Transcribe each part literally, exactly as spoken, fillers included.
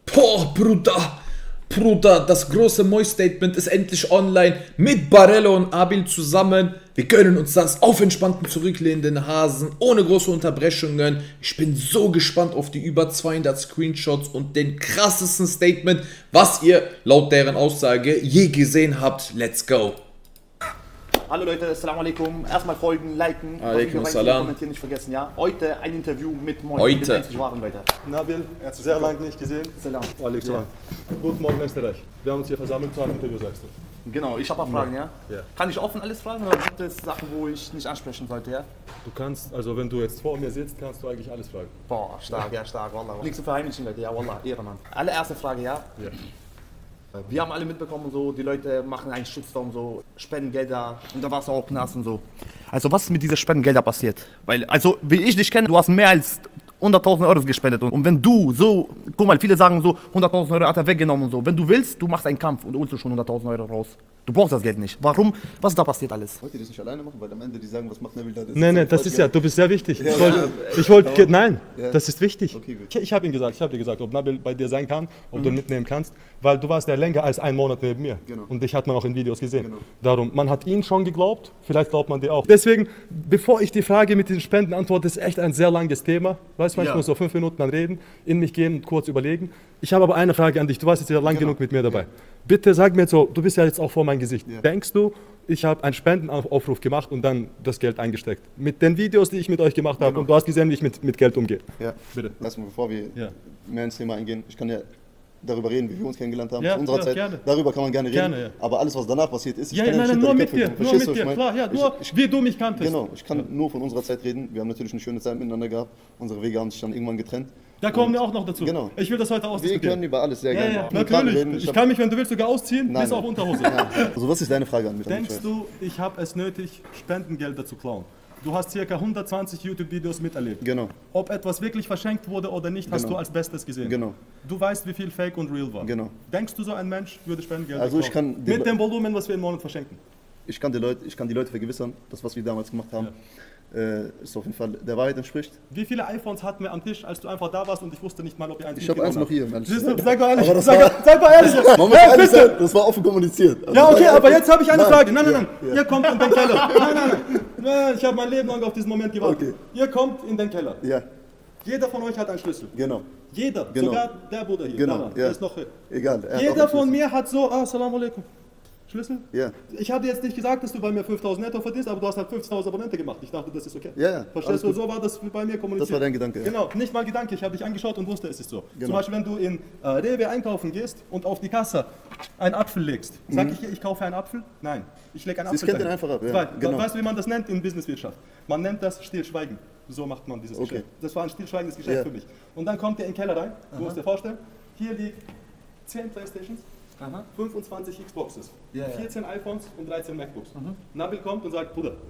Boah, Bruder, Bruder, das große Moi-Statement ist endlich online mit Barello und Abil zusammen. Wir gönnen uns das auf entspannten, zurücklehnenden Hasen, ohne große Unterbrechungen. Ich bin so gespannt auf die über zweihundert Screenshots und den krassesten Statement, was ihr laut deren Aussage je gesehen habt. Let's go! Hallo Leute, assalamu alaikum. Erstmal folgen, liken, alaikum salam. Kommentieren nicht vergessen, ja. Heute ein Interview mit Moi. Heute. Waren, Leute. Nabil, sehr lange nicht gesehen. Salam. Alaikum salam. Guten Morgen Österreich. Wir haben uns hier versammelt zu einem Interview, sagst du. Genau, ich habe auch Fragen, ja? Ja. Kann ich offen alles fragen oder gibt es Sachen, wo ich nicht ansprechen sollte, ja? Du kannst, also wenn du jetzt vor mir sitzt, kannst du eigentlich alles fragen. Boah, stark, ja, stark, wallah. Nichts zu verheimlichen, Leute, ja, wallah, Ehrenmann. Allererste Frage, ja? Ja. Wir haben alle mitbekommen, so, die Leute machen einen Shitstorm, so Spendengelder und da warst du auch nass und so. Also was ist mit diesen Spendengeldern passiert? Weil, also wie ich dich kenne, du hast mehr als hunderttausend Euro gespendet und, und wenn du so, guck mal, viele sagen so, hunderttausend Euro hat er weggenommen und so. Wenn du willst, du machst einen Kampf und holst du schon hunderttausend Euro raus. Du brauchst das Geld nicht. Warum? Was ist da passiert alles? Wollt ihr das nicht alleine machen? Weil am Ende die sagen, was macht Nabil da? Das Nein, nein, das ist ja, du bist sehr wichtig. Ja, ich wollte, ja, ich wollte ja. Nein, ja. Das ist wichtig. Okay, ich ich habe ihm gesagt, ich habe dir gesagt, ob Nabil bei dir sein kann, ob mhm. du ihn mitnehmen kannst, weil du warst ja länger als einen Monat neben mir. Genau. Und dich hat man auch in Videos gesehen. Genau. Darum, man hat ihn schon geglaubt, vielleicht glaubt man dir auch. Deswegen, bevor ich die Frage mit den Spenden antworte, ist echt ein sehr langes Thema. Weißt du, ja. Ich muss so fünf Minuten dann reden, in mich gehen und kurz überlegen. Ich habe aber eine Frage an dich, du warst jetzt ja lang genau. genug mit mir dabei. Ja. Bitte sag mir jetzt so, du bist ja jetzt auch vor mein Gesicht. Ja. Denkst du, ich habe einen Spendenaufruf gemacht und dann das Geld eingesteckt? Mit den Videos, die ich mit euch gemacht habe, genau. Und du hast gesehen, wie ich mit, mit Geld umgehe. Ja, bitte. Lass mal, bevor wir ja. mehr ins Thema eingehen, ich kann ja darüber reden, wie wir uns kennengelernt haben, ja, zu unserer ja, Zeit. Gerne. Darüber kann man gerne reden. Gerne, ja. Aber alles, was danach passiert ist, ich ja, kann ja, ja nein, nicht nur mit dir, nur mit dir, klar, ja, nur ich, ich, wie du mich kanntest. Genau, ich kann ja. nur von unserer Zeit reden. Wir haben natürlich eine schöne Zeit miteinander gehabt. Unsere Wege haben sich dann irgendwann getrennt. Da kommen wir auch noch dazu. Genau. Ich will das heute ausdiskutieren. Wir können über alles sehr ja, gerne. Ja, natürlich. Reden. Ich, ich kann mich, wenn du willst, sogar ausziehen, nein, bis auf Unterhose. Also was ist deine Frage an mich? Denkst du, ich habe es nötig, Spendengelder zu klauen? Du hast ca. hundertzwanzig YouTube-Videos miterlebt. Genau. Ob etwas wirklich verschenkt wurde oder nicht, hast genau. du als Bestes gesehen. Genau. Du weißt, wie viel Fake und Real war. Genau. Denkst du, so ein Mensch würde Spendengelder also ich kann mit dem Volumen, was wir im Monat verschenken? Ich kann die Leute, ich kann die Leute vergewissern, das, was wir damals gemacht haben, ja. äh, ist auf jeden Fall der Wahrheit entspricht. Wie viele iPhones hatten wir am Tisch, als du einfach da warst und ich wusste nicht mal, ob ihr eins Ich habe eins noch hier. Sag mal ehrlich, aber das sag, war, sag mal ehrlich. Man muss ehrlich sein, das war offen kommuniziert. Also ja, okay, aber jetzt habe ich eine nein, Frage. Nein, nein, ja, nein. Ja. Ihr kommt in den Keller. Nein, nein, nein. nein ich habe mein Leben lang auf diesen Moment gewartet. Okay. Ihr kommt in den Keller. Ja. Jeder von euch hat einen Schlüssel. Genau. Jeder, genau. sogar der Bruder hier. Genau. Da, ja. ist noch egal. Jeder von mir hat so, ah, Assalamu alaikum. Schlüssel? Ja. Ich habe jetzt nicht gesagt, dass du bei mir fünftausend netto verdienst, aber du hast halt fünfzigtausend Abonnenten gemacht. Ich dachte, das ist okay. Ja, ja. Verstehst du? So war das bei mir kommuniziert. Das war dein Gedanke. Genau, nicht mal Gedanke. Ich habe dich angeschaut und wusste, es ist so. Genau. Zum Beispiel, wenn du in äh, Rewe einkaufen gehst und auf die Kasse einen Apfel legst. Sag mhm. ich, ich kaufe einen Apfel? Nein. Ich lege einen Apfel. Sie scannt den einfach ab. Ja. Weil, genau. Weißt du, wie man das nennt in Businesswirtschaft? Man nennt das Stillschweigen. So macht man dieses okay. Geschäft. Das war ein stillschweigendes Geschäft ja. für mich. Und dann kommt ihr in den Keller rein. Du musst dir vorstellen, hier liegt zehn Playstations. Aha. fünfundzwanzig Xboxes, ja, vierzehn ja. iPhones und dreizehn MacBooks. Mhm. Nabil kommt und sagt, Bruder,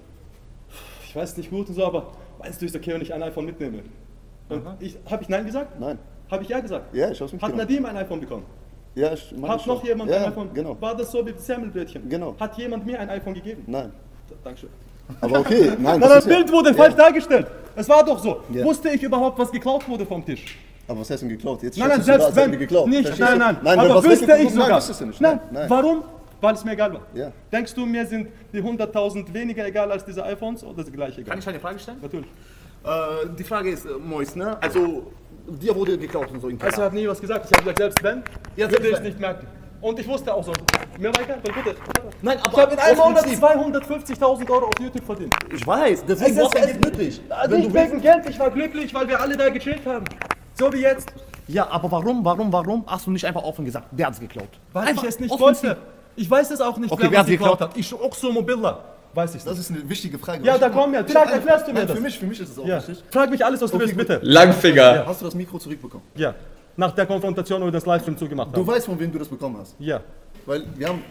ich weiß nicht gut und so, aber meinst du, ist okay, wenn ich ein iPhone mitnehme? Und ich, habe ich Nein gesagt? Nein. Habe ich Ja gesagt? Ja, ich hab's Hat Nadim ein iPhone bekommen? Ja, ich meine Hat noch jemand ja, ein iPhone? Genau. War das so wie das Semmelbrötchen? Genau. Hat jemand mir ein iPhone gegeben? Nein. Dankeschön. Aber okay, nein. Das, das Bild ja. wurde ja. falsch dargestellt. Es war doch so. Ja. Wusste ich überhaupt, was geklaut wurde vom Tisch? Aber was heißt denn geklaut? Jetzt nein, nein, selbst wenn, geklaut. nicht, nein, nein, nein, aber wüsste ich sogar. Nein, nicht. Nein. Nein. Warum? Weil es mir egal war. Ja. Denkst du, mir sind die hunderttausend weniger egal als diese iPhones oder das gleiche egal? Kann ich eine Frage stellen? Natürlich. Äh, die Frage ist, äh, Mois, ne? Also, dir wurde geklaut und so in Keller. Also, ich habe nie was gesagt. Ich habe gesagt, selbst wenn, ja, würde ich es nicht merken. Und ich wusste auch so, mir war egal, weil bitte. Nein, aber ich habe in einem Monat zweihundertfünfzigtausend Euro auf YouTube verdient. Ich weiß, deswegen war es Geld nötig. Also nicht wegen Geld, ich war glücklich, weil wir alle da gechillt haben. So wie jetzt. Ja, aber warum, warum, warum hast du nicht einfach offen gesagt, wer hat es geklaut? Weil einfach ich es nicht wollte. Ich weiß es auch nicht, okay, wer es geklaut hat. Ich auch so Mobilla. Weiß ich das ist eine wichtige Frage. Ja, da komm ja. Vielleicht erklärst du mir Nein, das. Für mich, für mich ist es auch ja. wichtig. Frag mich alles, was du okay, willst, gut. bitte. Langfinger. Ja. Hast du das Mikro zurückbekommen? Ja. Nach der Konfrontation, wo wir das Livestream zugemacht haben. Du weißt, von wem du das bekommen hast? Ja. Weil wir haben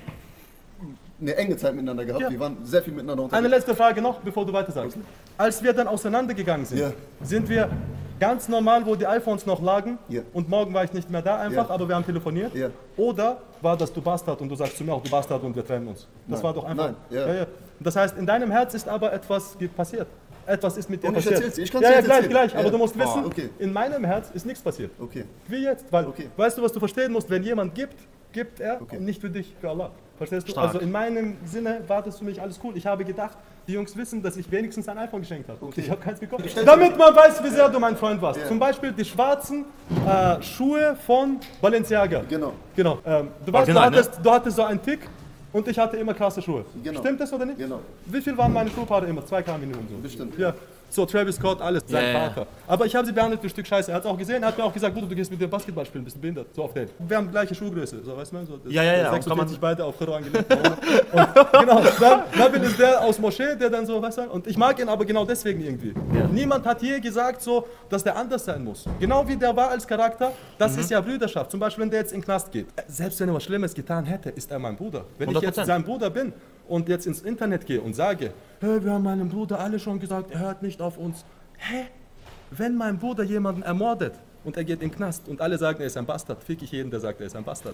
eine enge Zeit miteinander gehabt, ja. wir waren sehr viel miteinander unterwegs. Eine letzte Frage noch, bevor du weiter sagst. Als wir dann auseinandergegangen sind, ja. sind wir ganz normal, wo die iPhones noch lagen ja. und morgen war ich nicht mehr da einfach, ja. aber wir haben telefoniert. Ja. Oder war das du Bastard und du sagst zu mir auch du Bastard und wir trennen uns. Das Nein. war doch einfach. Nein. Ja. Ja, ja. Das heißt, in deinem Herz ist aber etwas passiert. etwas ist mit dir Und ich passiert. erzähl's, ich kann's ja, ja, jetzt gleich, erzählen. gleich. Ja. Aber du musst Oh, wissen, okay. in meinem Herz ist nichts passiert. Okay. Wie jetzt, weil, Okay. weißt du, was du verstehen musst, wenn jemand gibt, gibt er, Okay. und nicht für dich, für Allah. Verstehst du? Stark. Also in meinem Sinne war das für mich alles cool. Ich habe gedacht, die Jungs wissen, dass ich wenigstens ein iPhone geschenkt habe. Und ich habe keins bekommen. Damit man weiß, wie sehr du mein Freund warst. Ja. Zum Beispiel die schwarzen äh, Schuhe von Balenciaga. Genau. Genau. Ähm, du, weißt, du, Original, hattest, du hattest so einen Tick und ich hatte immer krasse Schuhe. Genau. Stimmt das oder nicht? Genau. Wie viel waren meine Schuhpaare immer? zwei K Minimum so. Bestimmt. Ja. So, Travis Scott, alles, sein Ja, ja. Vater. Aber ich habe sie behandelt wie ein Stück Scheiße. Er hat es auch gesehen, er hat mir auch gesagt, Bruder, du gehst mit dem Basketball spielen, bist du behindert. So auf Date. Wir haben gleiche Schuhgröße, so, weißt du, so, das Ja, ja, ja. sechsundvierzig beide auf Karo angelegt. Und genau, dann, Nabil ist der aus Moschee, der dann so, weißt du, und ich mag ihn aber genau deswegen irgendwie. Ja. Niemand hat je gesagt so, dass der anders sein muss. Genau wie der war als Charakter, das Mhm. ist ja Brüderschaft. Zum Beispiel, wenn der jetzt in den Knast geht. Selbst wenn er was Schlimmes getan hätte, ist er mein Bruder. Wenn ich hundert jetzt Prozent. sein Bruder bin und jetzt ins Internet gehe und sage, hey, wir haben meinem Bruder alle schon gesagt, er hört nicht auf uns. Hä? Wenn mein Bruder jemanden ermordet und er geht in den Knast und alle sagen, er ist ein Bastard, fick ich jeden, der sagt, er ist ein Bastard.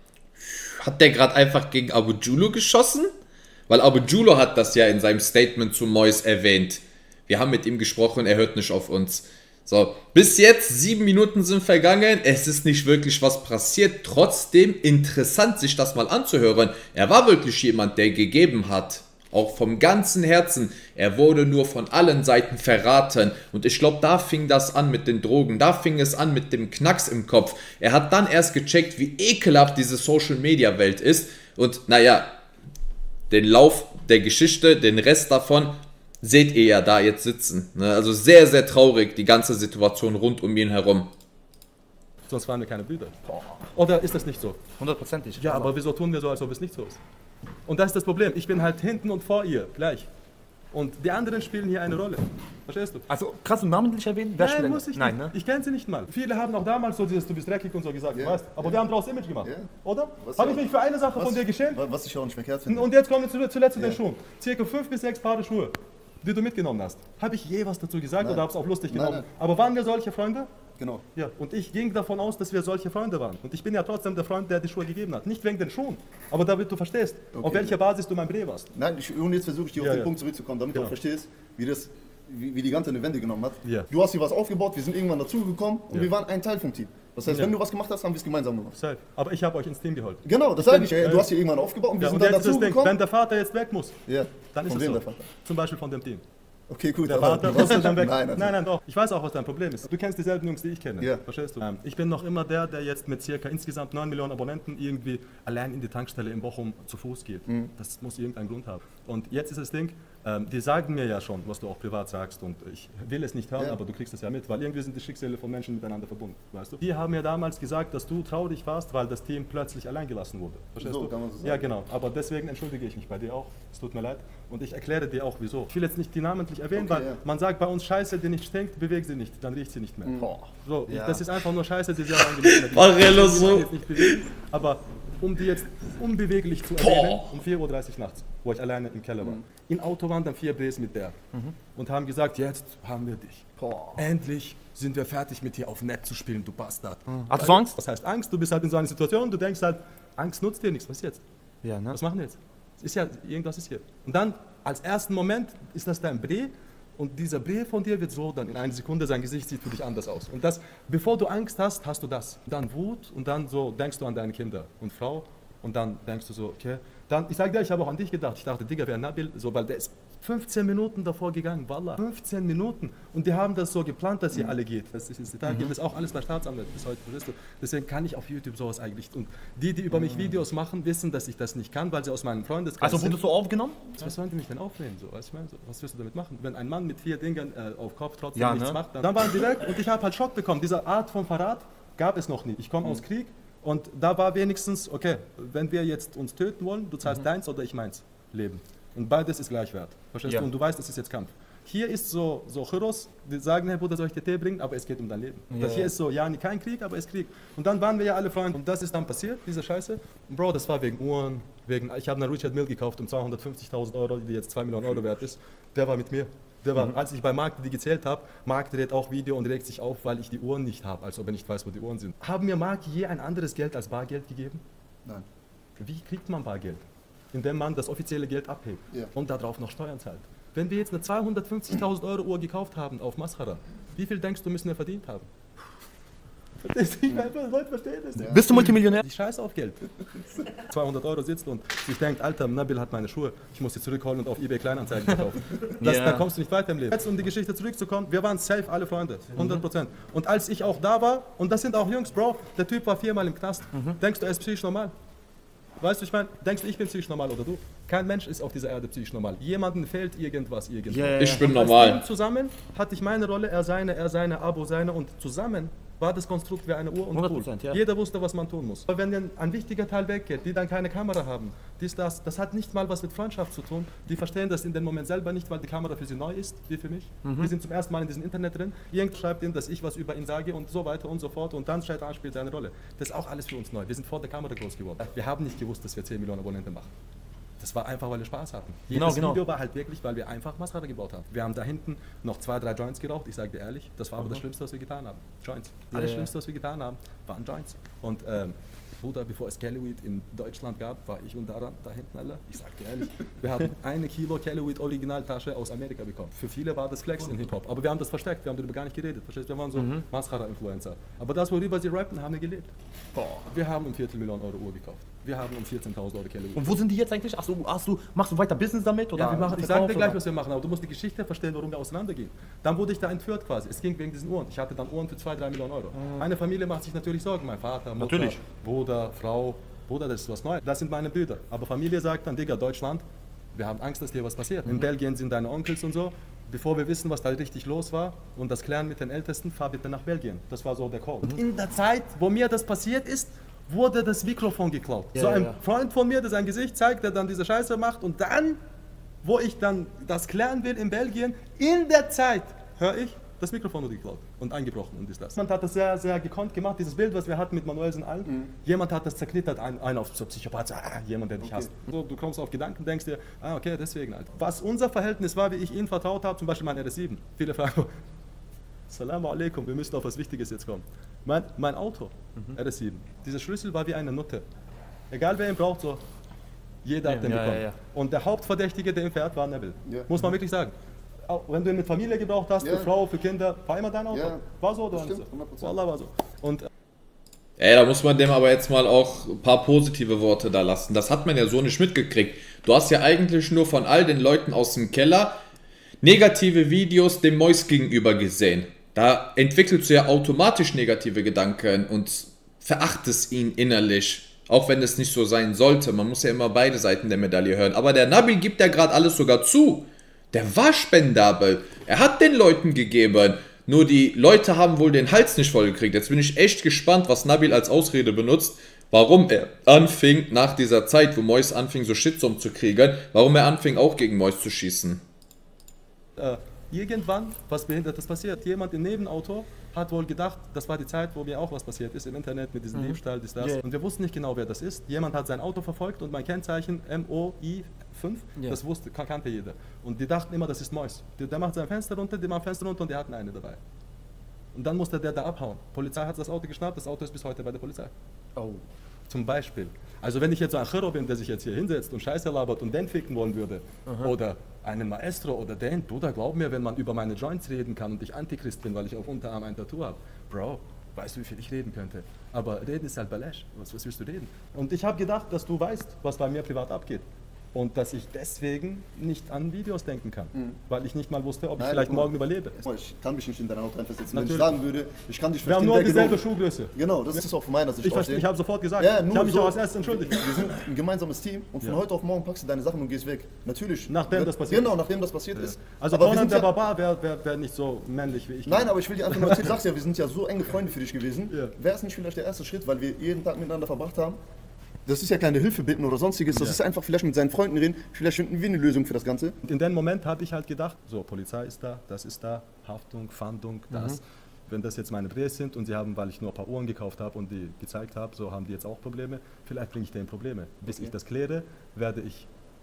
Hat der gerade einfach gegen Abu Djulo geschossen? Weil Abu Djulo hat das ja in seinem Statement zu Mois erwähnt. Wir haben mit ihm gesprochen, er hört nicht auf uns. So, bis jetzt, sieben Minuten sind vergangen, es ist nicht wirklich was passiert. Trotzdem interessant, sich das mal anzuhören. Er war wirklich jemand, der gegeben hat. Auch vom ganzen Herzen. Er wurde nur von allen Seiten verraten. Und ich glaube, da fing das an mit den Drogen. Da fing es an mit dem Knacks im Kopf. Er hat dann erst gecheckt, wie ekelhaft diese Social-Media-Welt ist. Und naja, den Lauf der Geschichte, den Rest davon, seht ihr ja da jetzt sitzen. Also sehr, sehr traurig, die ganze Situation rund um ihn herum. Sonst waren wir keine Brüder. Oder ist das nicht so? Hundertprozentig. Ja, aber wieso tun wir so, als ob es nicht so ist? Und das ist das Problem. Ich bin halt hinten und vor ihr, gleich. Und die anderen spielen hier eine Rolle. Verstehst du? Also, kannst du namentlich erwähnen? Wer Nein, spielt- muss ich Nein, nicht. ne? Ich kenne sie nicht mal. Viele haben auch damals so dieses, du bist dreckig und so gesagt, Ja, weißt. Aber ja. wir haben daraus Image gemacht, Ja. oder? Was Habe ja- ich mich für eine Sache von Was- dir geschämt? Was ich auch nicht verkehrt finde. Und jetzt kommen wir zu- zuletzt zu den Ja. Schuhen. Circa fünf bis sechs Paare Schuhe, die du mitgenommen hast. Habe ich je was dazu gesagt Nein. oder habe es auch lustig Nein, genommen? nein. Aber waren wir solche Freunde? Genau. Ja, und ich ging davon aus, dass wir solche Freunde waren. Und ich bin ja trotzdem der Freund, der die Schuhe gegeben hat. Nicht wegen den Schuhen, aber damit du verstehst, auf Okay. welcher Basis du mein Bre warst. Nein, ich, und jetzt versuche ich dir Ja, auf den ja. Punkt zurückzukommen, damit Genau. du auch verstehst, wie, das, wie, wie die ganze eine Wende genommen hat. Ja. Du hast hier was aufgebaut, wir sind irgendwann dazugekommen und Ja. wir waren ein Teil vom Team. Das heißt, Ja. wenn du was gemacht hast, haben wir es gemeinsam gemacht. Safe. Aber ich habe euch ins Team geholt. Genau, das sage ich. bin- Ey, du ja. hast hier irgendwann aufgebaut und wir Ja, sind und dann jetzt ist das Ding, dazugekommen. wenn der Vater jetzt weg muss, Ja. dann ist Von es wem so. der Vater? Zum Beispiel von dem Team. Okay, gut. Der aber Vater du muss hast- dann weg. Nein, nein, nein, nein, doch. Ich weiß auch, was dein Problem ist. Du kennst dieselben Jungs, die ich kenne. Ja. Verstehst du? Ähm, Ich bin noch immer der, der jetzt mit circa insgesamt neun Millionen Abonnenten irgendwie allein in die Tankstelle in Bochum zu Fuß geht. Mhm. Das muss irgendeinen Grund haben. Und jetzt ist das Ding, ähm, die sagen mir ja schon, was du auch privat sagst. Und ich will es nicht hören, Ja. aber du kriegst es ja mit, weil irgendwie sind die Schicksale von Menschen miteinander verbunden. Weißt du? Die haben mir damals gesagt, dass du traurig warst, weil das Team plötzlich allein gelassen wurde. Verstehst So du? kann man so sagen. Ja, genau. Aber deswegen entschuldige ich mich bei dir auch. Es tut mir leid. Und ich erkläre dir auch, wieso. Ich will jetzt nicht die namentlich erwähnen, Okay, weil ja. man sagt bei uns Scheiße, die nicht stinkt, bewegt sie nicht, dann riecht sie nicht mehr. So, ich, Ja. das ist einfach nur Scheiße, die sie reingelegt hat. Barello Ich kann so. sie jetzt nicht bewegen, aber um die jetzt unbeweglich zu erwähnen, um vier Uhr dreißig nachts, wo ich alleine im Keller war. In Auto waren dann vier Bs mit der und haben gesagt, jetzt haben wir dich. Endlich sind wir fertig mit dir auf nett zu spielen, du Bastard. Hast du so Angst? Was heißt Angst? Du bist halt in so einer Situation, du denkst halt, Angst nutzt dir nichts, was jetzt? Ja, ne? Was machen wir jetzt? Es ist ja, irgendwas ist hier. Und dann, als ersten Moment, ist das dein Bre und dieser Bre von dir wird so, dann in einer Sekunde, sein Gesicht sieht für dich anders aus. Und das, bevor du Angst hast, hast du das. Dann Wut und dann so denkst du an deine Kinder und Frau und dann denkst du so, okay. Dann, ich sag dir, ich habe auch an dich gedacht. Ich dachte, Digga, wer Nabil, so, weil der ist fünfzehn Minuten davor gegangen, Wallah. fünfzehn Minuten. Und die haben das so geplant, dass ihr alle geht. Das ist ins Detail geht, das ist auch alles bei Staatsanwälten bis heute, verstehst du? Deswegen kann ich auf YouTube sowas eigentlich. Und die, die über mich Videos machen, wissen, dass ich das nicht kann, weil sie aus meinem Freundeskreis Also sind. wurdest du aufgenommen? Was sollen die mich denn aufnehmen? So? Was, ich meine, so, was wirst du damit machen? Wenn ein Mann mit vier Dingern äh, auf Kopf trotzdem Ja, nichts ne? macht, dann, dann waren die weg und ich habe halt Schock bekommen. Diese Art von Verrat gab es noch nie. Ich komme aus Krieg und da war wenigstens, okay, wenn wir jetzt uns töten wollen, du zahlst deins oder ich meins Leben. Und beides ist gleich wert. Verstehst Ja. du? Und du weißt, es ist jetzt Kampf. Hier ist so, so Chirros, die sagen, hey Bruder, soll ich dir Tee bringen? Aber es geht um dein Leben. Ja, das hier ja. ist so, ja, nie kein Krieg, aber es ist Krieg. Und dann waren wir ja alle Freunde. Und das ist dann passiert, diese Scheiße. Und Bro, das war wegen Uhren, wegen, ich habe eine Richard Mille gekauft um zweihundertfünfzigtausend Euro, die jetzt zwei Millionen Euro wert ist. Der war mit mir. Der war, Mhm. als ich bei Markt die gezählt habe, Markt dreht auch Video und regt sich auf, weil ich die Uhren nicht habe, als ob er nicht weiß, wo die Uhren sind. Haben mir Markt je ein anderes Geld als Bargeld gegeben? Nein. Wie kriegt man Bargeld? Indem man das offizielle Geld abhebt Ja. und darauf noch Steuern zahlt. Wenn wir jetzt eine zweihundertfünfzigtausend Euro Uhr gekauft haben auf Mascara, wie viel denkst du, müssen wir verdient haben? Leute verstehen das nicht. Ja. Bist du Multimillionär? Ich scheiße auf Geld. zweihundert Euro sitzt und sich denkt, Alter, Nabil hat meine Schuhe, ich muss sie zurückholen und auf eBay Kleinanzeigen verkaufen. Das, yeah. Da kommst du nicht weiter im Leben. Jetzt, um die Geschichte zurückzukommen, wir waren safe, alle Freunde, hundert Prozent. Und als ich auch da war, und das sind auch Jungs, Bro, der Typ war viermal im Knast. Mhm. Denkst du, er ist psychisch normal? Weißt du, ich meine, denkst du, ich bin psychisch normal oder du? Kein Mensch ist auf dieser Erde psychisch normal. Jemandem fehlt irgendwas, irgendwas. Yeah, ich bin normal. Als Team zusammen hatte ich meine Rolle, er seine, er seine, Abo seine und zusammen war das Konstrukt wie eine Uhr und Pool. Ja. Jeder wusste, was man tun muss. Aber wenn dann ein wichtiger Teil weggeht, die dann keine Kamera haben, dies, das, das hat nicht mal was mit Freundschaft zu tun. Die verstehen das in dem Moment selber nicht, weil die Kamera für sie neu ist, wie für mich. Mhm. Wir sind zum ersten Mal in diesem Internet drin. Irgend schreibt ihnen, dass ich was über ihn sage und so weiter und so fort. Und dann Shaitan spielt seine Rolle. Das ist auch alles für uns neu. Wir sind vor der Kamera groß geworden. Wir haben nicht gewusst, dass wir zehn Millionen Abonnenten machen. Das war einfach, weil wir Spaß hatten. Jedes genau, genau. Video war halt wirklich, weil wir einfach Mascara gebaut haben. Wir haben da hinten noch zwei, drei Joints geraucht, ich sage dir ehrlich, das war aber mhm. das Schlimmste, was wir getan haben. Joints. Ja, Alles ja. Schlimmste, was wir getan haben, waren Joints. Und ähm, Bruder, bevor es Caliweed in Deutschland gab, war ich und Daran da hinten alle. Ich sag dir ehrlich, wir haben eine Kilo Caliweed Originaltasche aus Amerika bekommen. Für viele war das Flex in Hip-Hop, aber wir haben das versteckt, wir haben darüber gar nicht geredet. Verstehst? Wir waren so mhm. Mascara-Influencer. Aber das, worüber sie rappen, haben wir gelebt. Boah. Wir haben um Viertelmillion Euro Uhr gekauft. Wir haben um vierzehntausend Euro Caliweed. Und wo sind die jetzt eigentlich? Ach so, hast du, machst du weiter Business damit? Oder? Ja, wir machen, ich sage dir gleich, was wir machen, aber du musst die Geschichte verstehen, warum wir auseinandergehen. Dann wurde ich da entführt quasi. Es ging wegen diesen Uhren. Ich hatte dann Uhren für zwei, drei Millionen Euro. Mhm. Eine Familie macht sich natürlich Sorgen. Mein Vater, Mutter, natürlich. Bruder, Frau. Bruder, das ist was Neues. Das sind meine Brüder. Aber Familie sagt dann, Digga, Deutschland, wir haben Angst, dass dir was passiert. Mhm. In Belgien sind deine Onkels und so. Bevor wir wissen, was da richtig los war und das klären mit den Ältesten, fahr bitte nach Belgien. Das war so der Call. Mhm. In der Zeit, wo mir das passiert ist, wurde das Mikrofon geklaut. Ja, so ein ja. Freund von mir, der sein Gesicht zeigt, der dann diese Scheiße macht und dann, wo ich dann das klären will in Belgien, in der Zeit höre ich, das Mikrofon wurde geklaut und eingebrochen und ist das. Jemand hat das sehr, sehr gekonnt gemacht, dieses Bild, was wir hatten mit Manuelsen allen. Mhm. Jemand hat das zerknittert, ein, ein auf so Psychopath, ah, jemand, der dich okay. hasst. So, du kommst auf Gedanken, denkst dir, ah okay, deswegen halt. Was unser Verhältnis war, wie ich ihnen vertraut habe, zum Beispiel mein R S sieben. Viele fragen, Assalamu alaikum, wir müssen auf was Wichtiges jetzt kommen. Mein, mein Auto, mhm. R S sieben, dieser Schlüssel war wie eine Nutte. Egal wer ihn braucht, so, jeder ja, hat den ja, bekommen. Ja, ja. Und der Hauptverdächtige, der ihn fährt, war Nabil. Ja. Muss man wirklich sagen. Auch wenn du ihn mit Familie gebraucht hast, ja. für Frau, für Kinder, war immer dein Auto. Ja. War so oder nicht so? Wallah war so. Und Ey, da muss man dem aber jetzt mal auch ein paar positive Worte da lassen. Das hat man ja so nicht mitgekriegt. Du hast ja eigentlich nur von all den Leuten aus dem Keller negative Videos dem Mois gegenüber gesehen. Da entwickelst du ja automatisch negative Gedanken und verachtest ihn innerlich. Auch wenn es nicht so sein sollte. Man muss ja immer beide Seiten der Medaille hören. Aber der Nabil gibt ja gerade alles sogar zu. Der war spendabel. Er hat den Leuten gegeben. Nur die Leute haben wohl den Hals nicht vollgekriegt. Jetzt bin ich echt gespannt, was Nabil als Ausrede benutzt. Warum er anfing, nach dieser Zeit, wo Mois anfing, so Shitstorm zu kriegen, warum er anfing, auch gegen Mois zu schießen. Äh, irgendwann, was Behindertes passiert. Jemand im Nebenauto hat wohl gedacht, das war die Zeit, wo mir auch was passiert ist im Internet mit diesem mhm. Diebstahl, dies, das. Yeah. Und wir wussten nicht genau, wer das ist. Jemand hat sein Auto verfolgt und mein Kennzeichen M O I fünf, yeah. das wusste, kannte jeder. Und die dachten immer, das ist Mois. Der, der macht sein Fenster runter, die machen Fenster runter und die hatten eine dabei. Und dann musste der da abhauen. Polizei hat das Auto geschnappt, das Auto ist bis heute bei der Polizei. Oh. Zum Beispiel. Also wenn ich jetzt so ein Chiro bin, der sich jetzt hier hinsetzt und Scheiße labert und den ficken wollen würde, aha. oder einen Maestro oder den, Bruder, glaub mir, wenn man über meine Joints reden kann und ich Antichrist bin, weil ich auf Unterarm ein Tattoo habe, Bro, weißt du, wie viel ich reden könnte? Aber reden ist halt Balash. Was, was willst du reden? Und ich habe gedacht, dass du weißt, was bei mir privat abgeht. Und dass ich deswegen nicht an Videos denken kann, mhm. weil ich nicht mal wusste, ob Nein, ich vielleicht morgen überlebe. Ich kann mich nicht in dein Auto reinversetzen. Wenn ich sagen würde, ich kann dich Wir haben nur dieselbe Schuhgröße. Genau, das ist auch von meiner Sicht. Ich, ich, ich habe sofort gesagt, ja, ich habe mich so, auch als erstes entschuldigt. Wir sind ein gemeinsames Team und von ja. heute auf morgen packst du deine Sachen und gehst weg. Natürlich. Nachdem das passiert Genau, nachdem das passiert ja. ist. Also Conan der Barbar wäre wär, wär nicht so männlich wie ich. Nein, aber ich will dir einfach nur erzählen, du sagst ja, wir sind ja so enge Freunde für dich gewesen. Ja. Wäre es nicht vielleicht der erste Schritt, weil wir jeden Tag miteinander verbracht haben? Das ist ja keine Hilfe bitten oder sonstiges, das ja. ist einfach vielleicht mit seinen Freunden reden, vielleicht finden wir eine Lösung für das Ganze. Und in dem Moment habe ich halt gedacht, so, Polizei ist da, das ist da, Haftung, Fahndung, das. Mhm. Wenn das jetzt meine Drehs sind und sie haben, weil ich nur ein paar Uhren gekauft habe und die gezeigt habe, so haben die jetzt auch Probleme, vielleicht bringe ich denen Probleme. Bis okay. ich das kläre, werde ich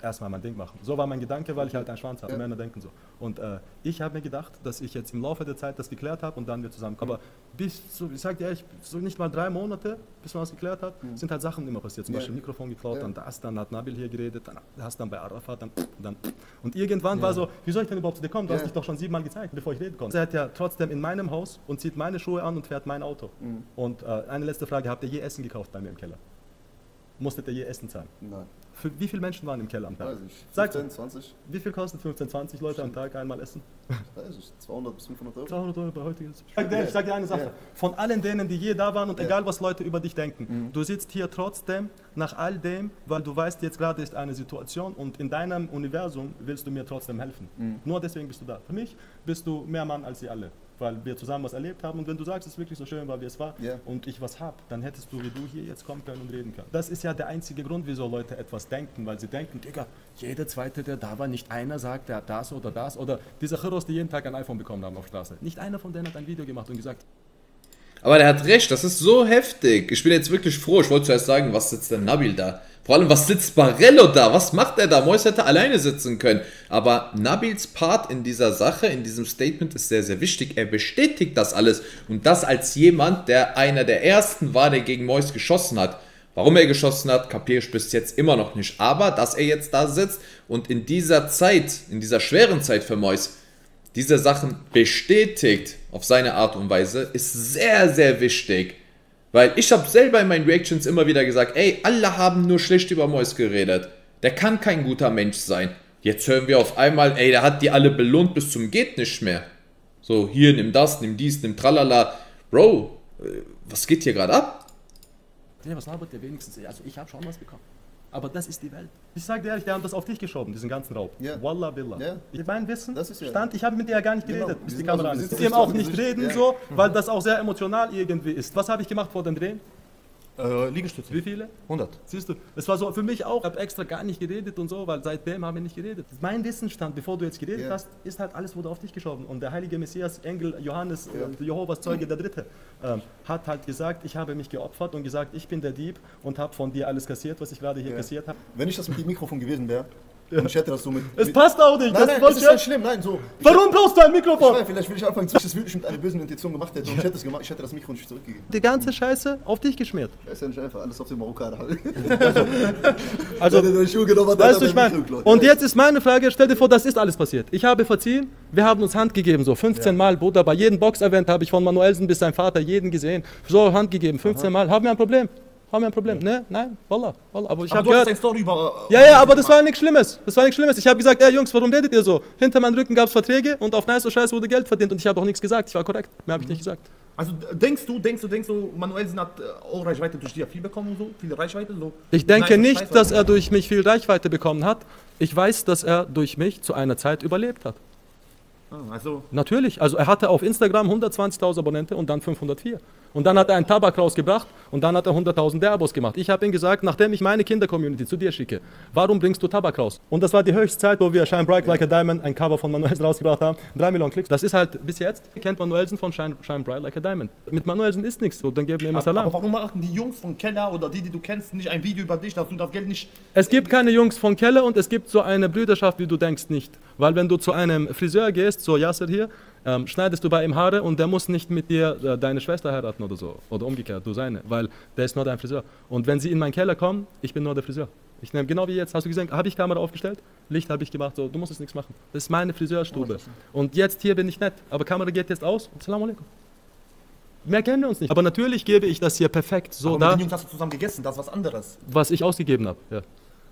erstmal mein Ding machen. So war mein Gedanke, weil ich halt einen Schwanz habe. Ja. Männer denken so. Und äh, ich habe mir gedacht, dass ich jetzt im Laufe der Zeit das geklärt habe und dann wir zusammenkommen. Aber bis, so, ich sag dir ehrlich, so nicht mal drei Monate, bis man das geklärt hat, mhm. sind halt Sachen immer passiert. Zum Ja. Beispiel Mikrofon geklaut, Ja. dann das, dann hat Nabil hier geredet, dann hast dann bei Arafat, dann, dann und irgendwann war so, wie soll ich denn überhaupt zu dir kommen? Du Ja. hast dich doch schon siebenmal gezeigt, bevor ich reden konnte. Er hat ja trotzdem in meinem Haus und zieht meine Schuhe an und fährt mein Auto. Mhm. Und äh, eine letzte Frage, habt ihr je Essen gekauft bei mir im Keller? Musstet ihr je Essen zahlen? Nein. Für wie viele Menschen waren im Keller am Tag? Weiß ich. Sagt, fünfzehn, zwanzig? wie viel kosten fünfzehn, zwanzig Leute am Tag einmal essen? Weiß ich. zweihundert bis fünfhundert Euro. zweihundert Euro bei heutiges. Ich sag dir, ich sag dir eine Sache. Ja. Von allen denen, die je da waren und Ja. egal was Leute über dich denken, Mhm. du sitzt hier trotzdem nach all dem, weil du weißt, jetzt gerade ist eine Situation und in deinem Universum willst du mir trotzdem helfen. Mhm. Nur deswegen bist du da. Für mich bist du mehr Mann als sie alle, weil wir zusammen was erlebt haben und wenn du sagst, es ist wirklich so schön, weil wie es war Ja. und ich was habe, dann hättest du wie du hier jetzt kommen können und reden können. Das ist ja der einzige Grund, wieso Leute etwas denken, weil sie denken, Digga, jeder Zweite, der da war, nicht einer sagt, der hat das oder das oder diese Chirros, die jeden Tag ein iPhone bekommen haben auf der Straße. Nicht einer von denen hat ein Video gemacht und gesagt, Aber der hat recht, das ist so heftig. Ich bin jetzt wirklich froh. Ich wollte zuerst sagen, was sitzt denn Nabil da? Vor allem, was sitzt Barello da? Was macht er da? Mois hätte alleine sitzen können. Aber Nabils Part in dieser Sache, in diesem Statement ist sehr, sehr wichtig. Er bestätigt das alles. Und das als jemand, der einer der Ersten war, der gegen Mois geschossen hat. Warum er geschossen hat, kapiere ich bis jetzt immer noch nicht. Aber, dass er jetzt da sitzt und in dieser Zeit, in dieser schweren Zeit für Mois, diese Sachen bestätigt auf seine Art und Weise, ist sehr, sehr wichtig. Weil ich habe selber in meinen Reactions immer wieder gesagt, ey, alle haben nur schlecht über Mois geredet. Der kann kein guter Mensch sein. Jetzt hören wir auf einmal, ey, der hat die alle belohnt bis zum geht nicht mehr. So, hier, nimm das, nimm dies, nimm tralala. Bro, was geht hier gerade ab? ja, was labert der wenigstens? Also ich habe schon was bekommen. Aber das ist die Welt. Ich sage dir ehrlich, die haben das auf dich geschoben, diesen ganzen Raub. Ja. Wallah billah. Ja. Ich mein Wissen Das ist ja- stand, ich habe mit dir ja gar nicht geredet, Genau. bis Wir die sind Kamera also- an wir ist. sind Mit ihm so auch im nicht Gesicht, reden ja. so, weil das auch sehr emotional irgendwie ist. Was habe ich gemacht vor dem Drehen? Äh, Liegestütze. Wie viele? hundert. Siehst du, es war so für mich auch, ich habe extra gar nicht geredet und so, weil seitdem haben wir nicht geredet. Mein Wissensstand, bevor du jetzt geredet Ja. hast, ist halt alles wurde auf dich geschoben. Und der heilige Messias, Engel Johannes, Ja. äh, Jehovas Zeuge, der Dritte, ähm, hat halt gesagt, ich habe mich geopfert und gesagt, ich bin der Dieb und habe von dir alles kassiert, was ich gerade hier Ja. kassiert habe. Wenn ich das mit dem Mikrofon gewesen wäre, und ich hätte das so mit... Es mit passt auch nicht. Nein, das nein, wollte das ich ist nicht ja- schlimm, nein, so. Warum brauchst du ein Ich Mikrofon? weiß, vielleicht will ich anfangen, dass ich das wirklich mit einer bösen Intention gemacht hätte und ich hätte es gemacht, ich hätte das Mikro nicht zurückgegeben. Die ganze Scheiße auf dich geschmiert. Das ist ja nicht einfach, alles auf den Marokkaner halt. Also, Der hat den Schuh genommen, hat weißt du, er ich mein meine, Mikro geklaut. und Ja. jetzt ist meine Frage, stell dir vor, das ist alles passiert. Ich habe verziehen, wir haben uns Hand gegeben, so fünfzehn Mal, Bruder, bei jedem Box-Event habe ich von Manuelsen bis sein Vater jeden gesehen, so Hand gegeben, fünfzehn Mal, haben wir ein Problem? Haben wir ein Problem? Ne? Nein? Wallah, Wallah. Aber ich Aber habe du hast gehört... eine Story über... äh, Ja, ja, aber das war nichts Schlimmes. Das war nichts Schlimmes. Ich habe gesagt, ey Jungs, warum redet ihr so? Hinter meinem Rücken gab es Verträge und auf nice Scheiß wurde Geld verdient und ich habe auch nichts gesagt. Ich war korrekt. Mehr habe ich nicht gesagt. Also denkst du, denkst du, denkst du, Manuelsen hat äh, auch Reichweite durch dich viel bekommen und so? Viele Reichweite? So? Ich denke Nice nicht, Scheiß, dass oder? er durch mich viel Reichweite bekommen hat. Ich weiß, dass er durch mich zu einer Zeit überlebt hat. Ah, Also, Natürlich. Also er hatte auf Instagram hundertzwanzigtausend Abonnenten und dann fünfhundertvier. Und dann hat er einen Tabak rausgebracht und dann hat er hunderttausend Abos gemacht. Ich habe ihm gesagt, nachdem ich meine Kinder-Community zu dir schicke, warum bringst du Tabak raus? Und das war die Höchstzeit, wo wir Shine Bright Like a Diamond, ein Cover von Manuelsen rausgebracht haben. Drei Millionen Klicks. Das ist halt bis jetzt, kennt Manuelsen von Shine, Shine Bright Like a Diamond. Mit Manuelsen ist nichts so, dann geben wir immer aber Salam. warum machen die Jungs von Keller oder die, die du kennst, nicht ein Video über dich, dass du das Geld nicht... Es gibt keine Jungs von Keller und es gibt so eine Brüderschaft, wie du denkst, nicht. Weil wenn du zu einem Friseur gehst, so Yasser hier, ähm, schneidest du bei ihm Haare und der muss nicht mit dir äh, deine Schwester heiraten oder so. Oder umgekehrt, du seine, weil der ist nur dein Friseur. Und wenn sie in meinen Keller kommen, ich bin nur der Friseur. Ich nehme genau wie jetzt, hast du gesehen, habe ich Kamera aufgestellt, Licht habe ich gemacht, so, du musst jetzt nichts machen. Das ist meine Friseurstube. Und jetzt hier bin ich nett, aber Kamera geht jetzt aus. Assalamu alaikum. Mehr kennen wir uns nicht. Aber natürlich gebe ich das hier perfekt so Aber da, mit den Jungs hast du zusammen gegessen, das ist was anderes. was ich ausgegeben habe. Ja.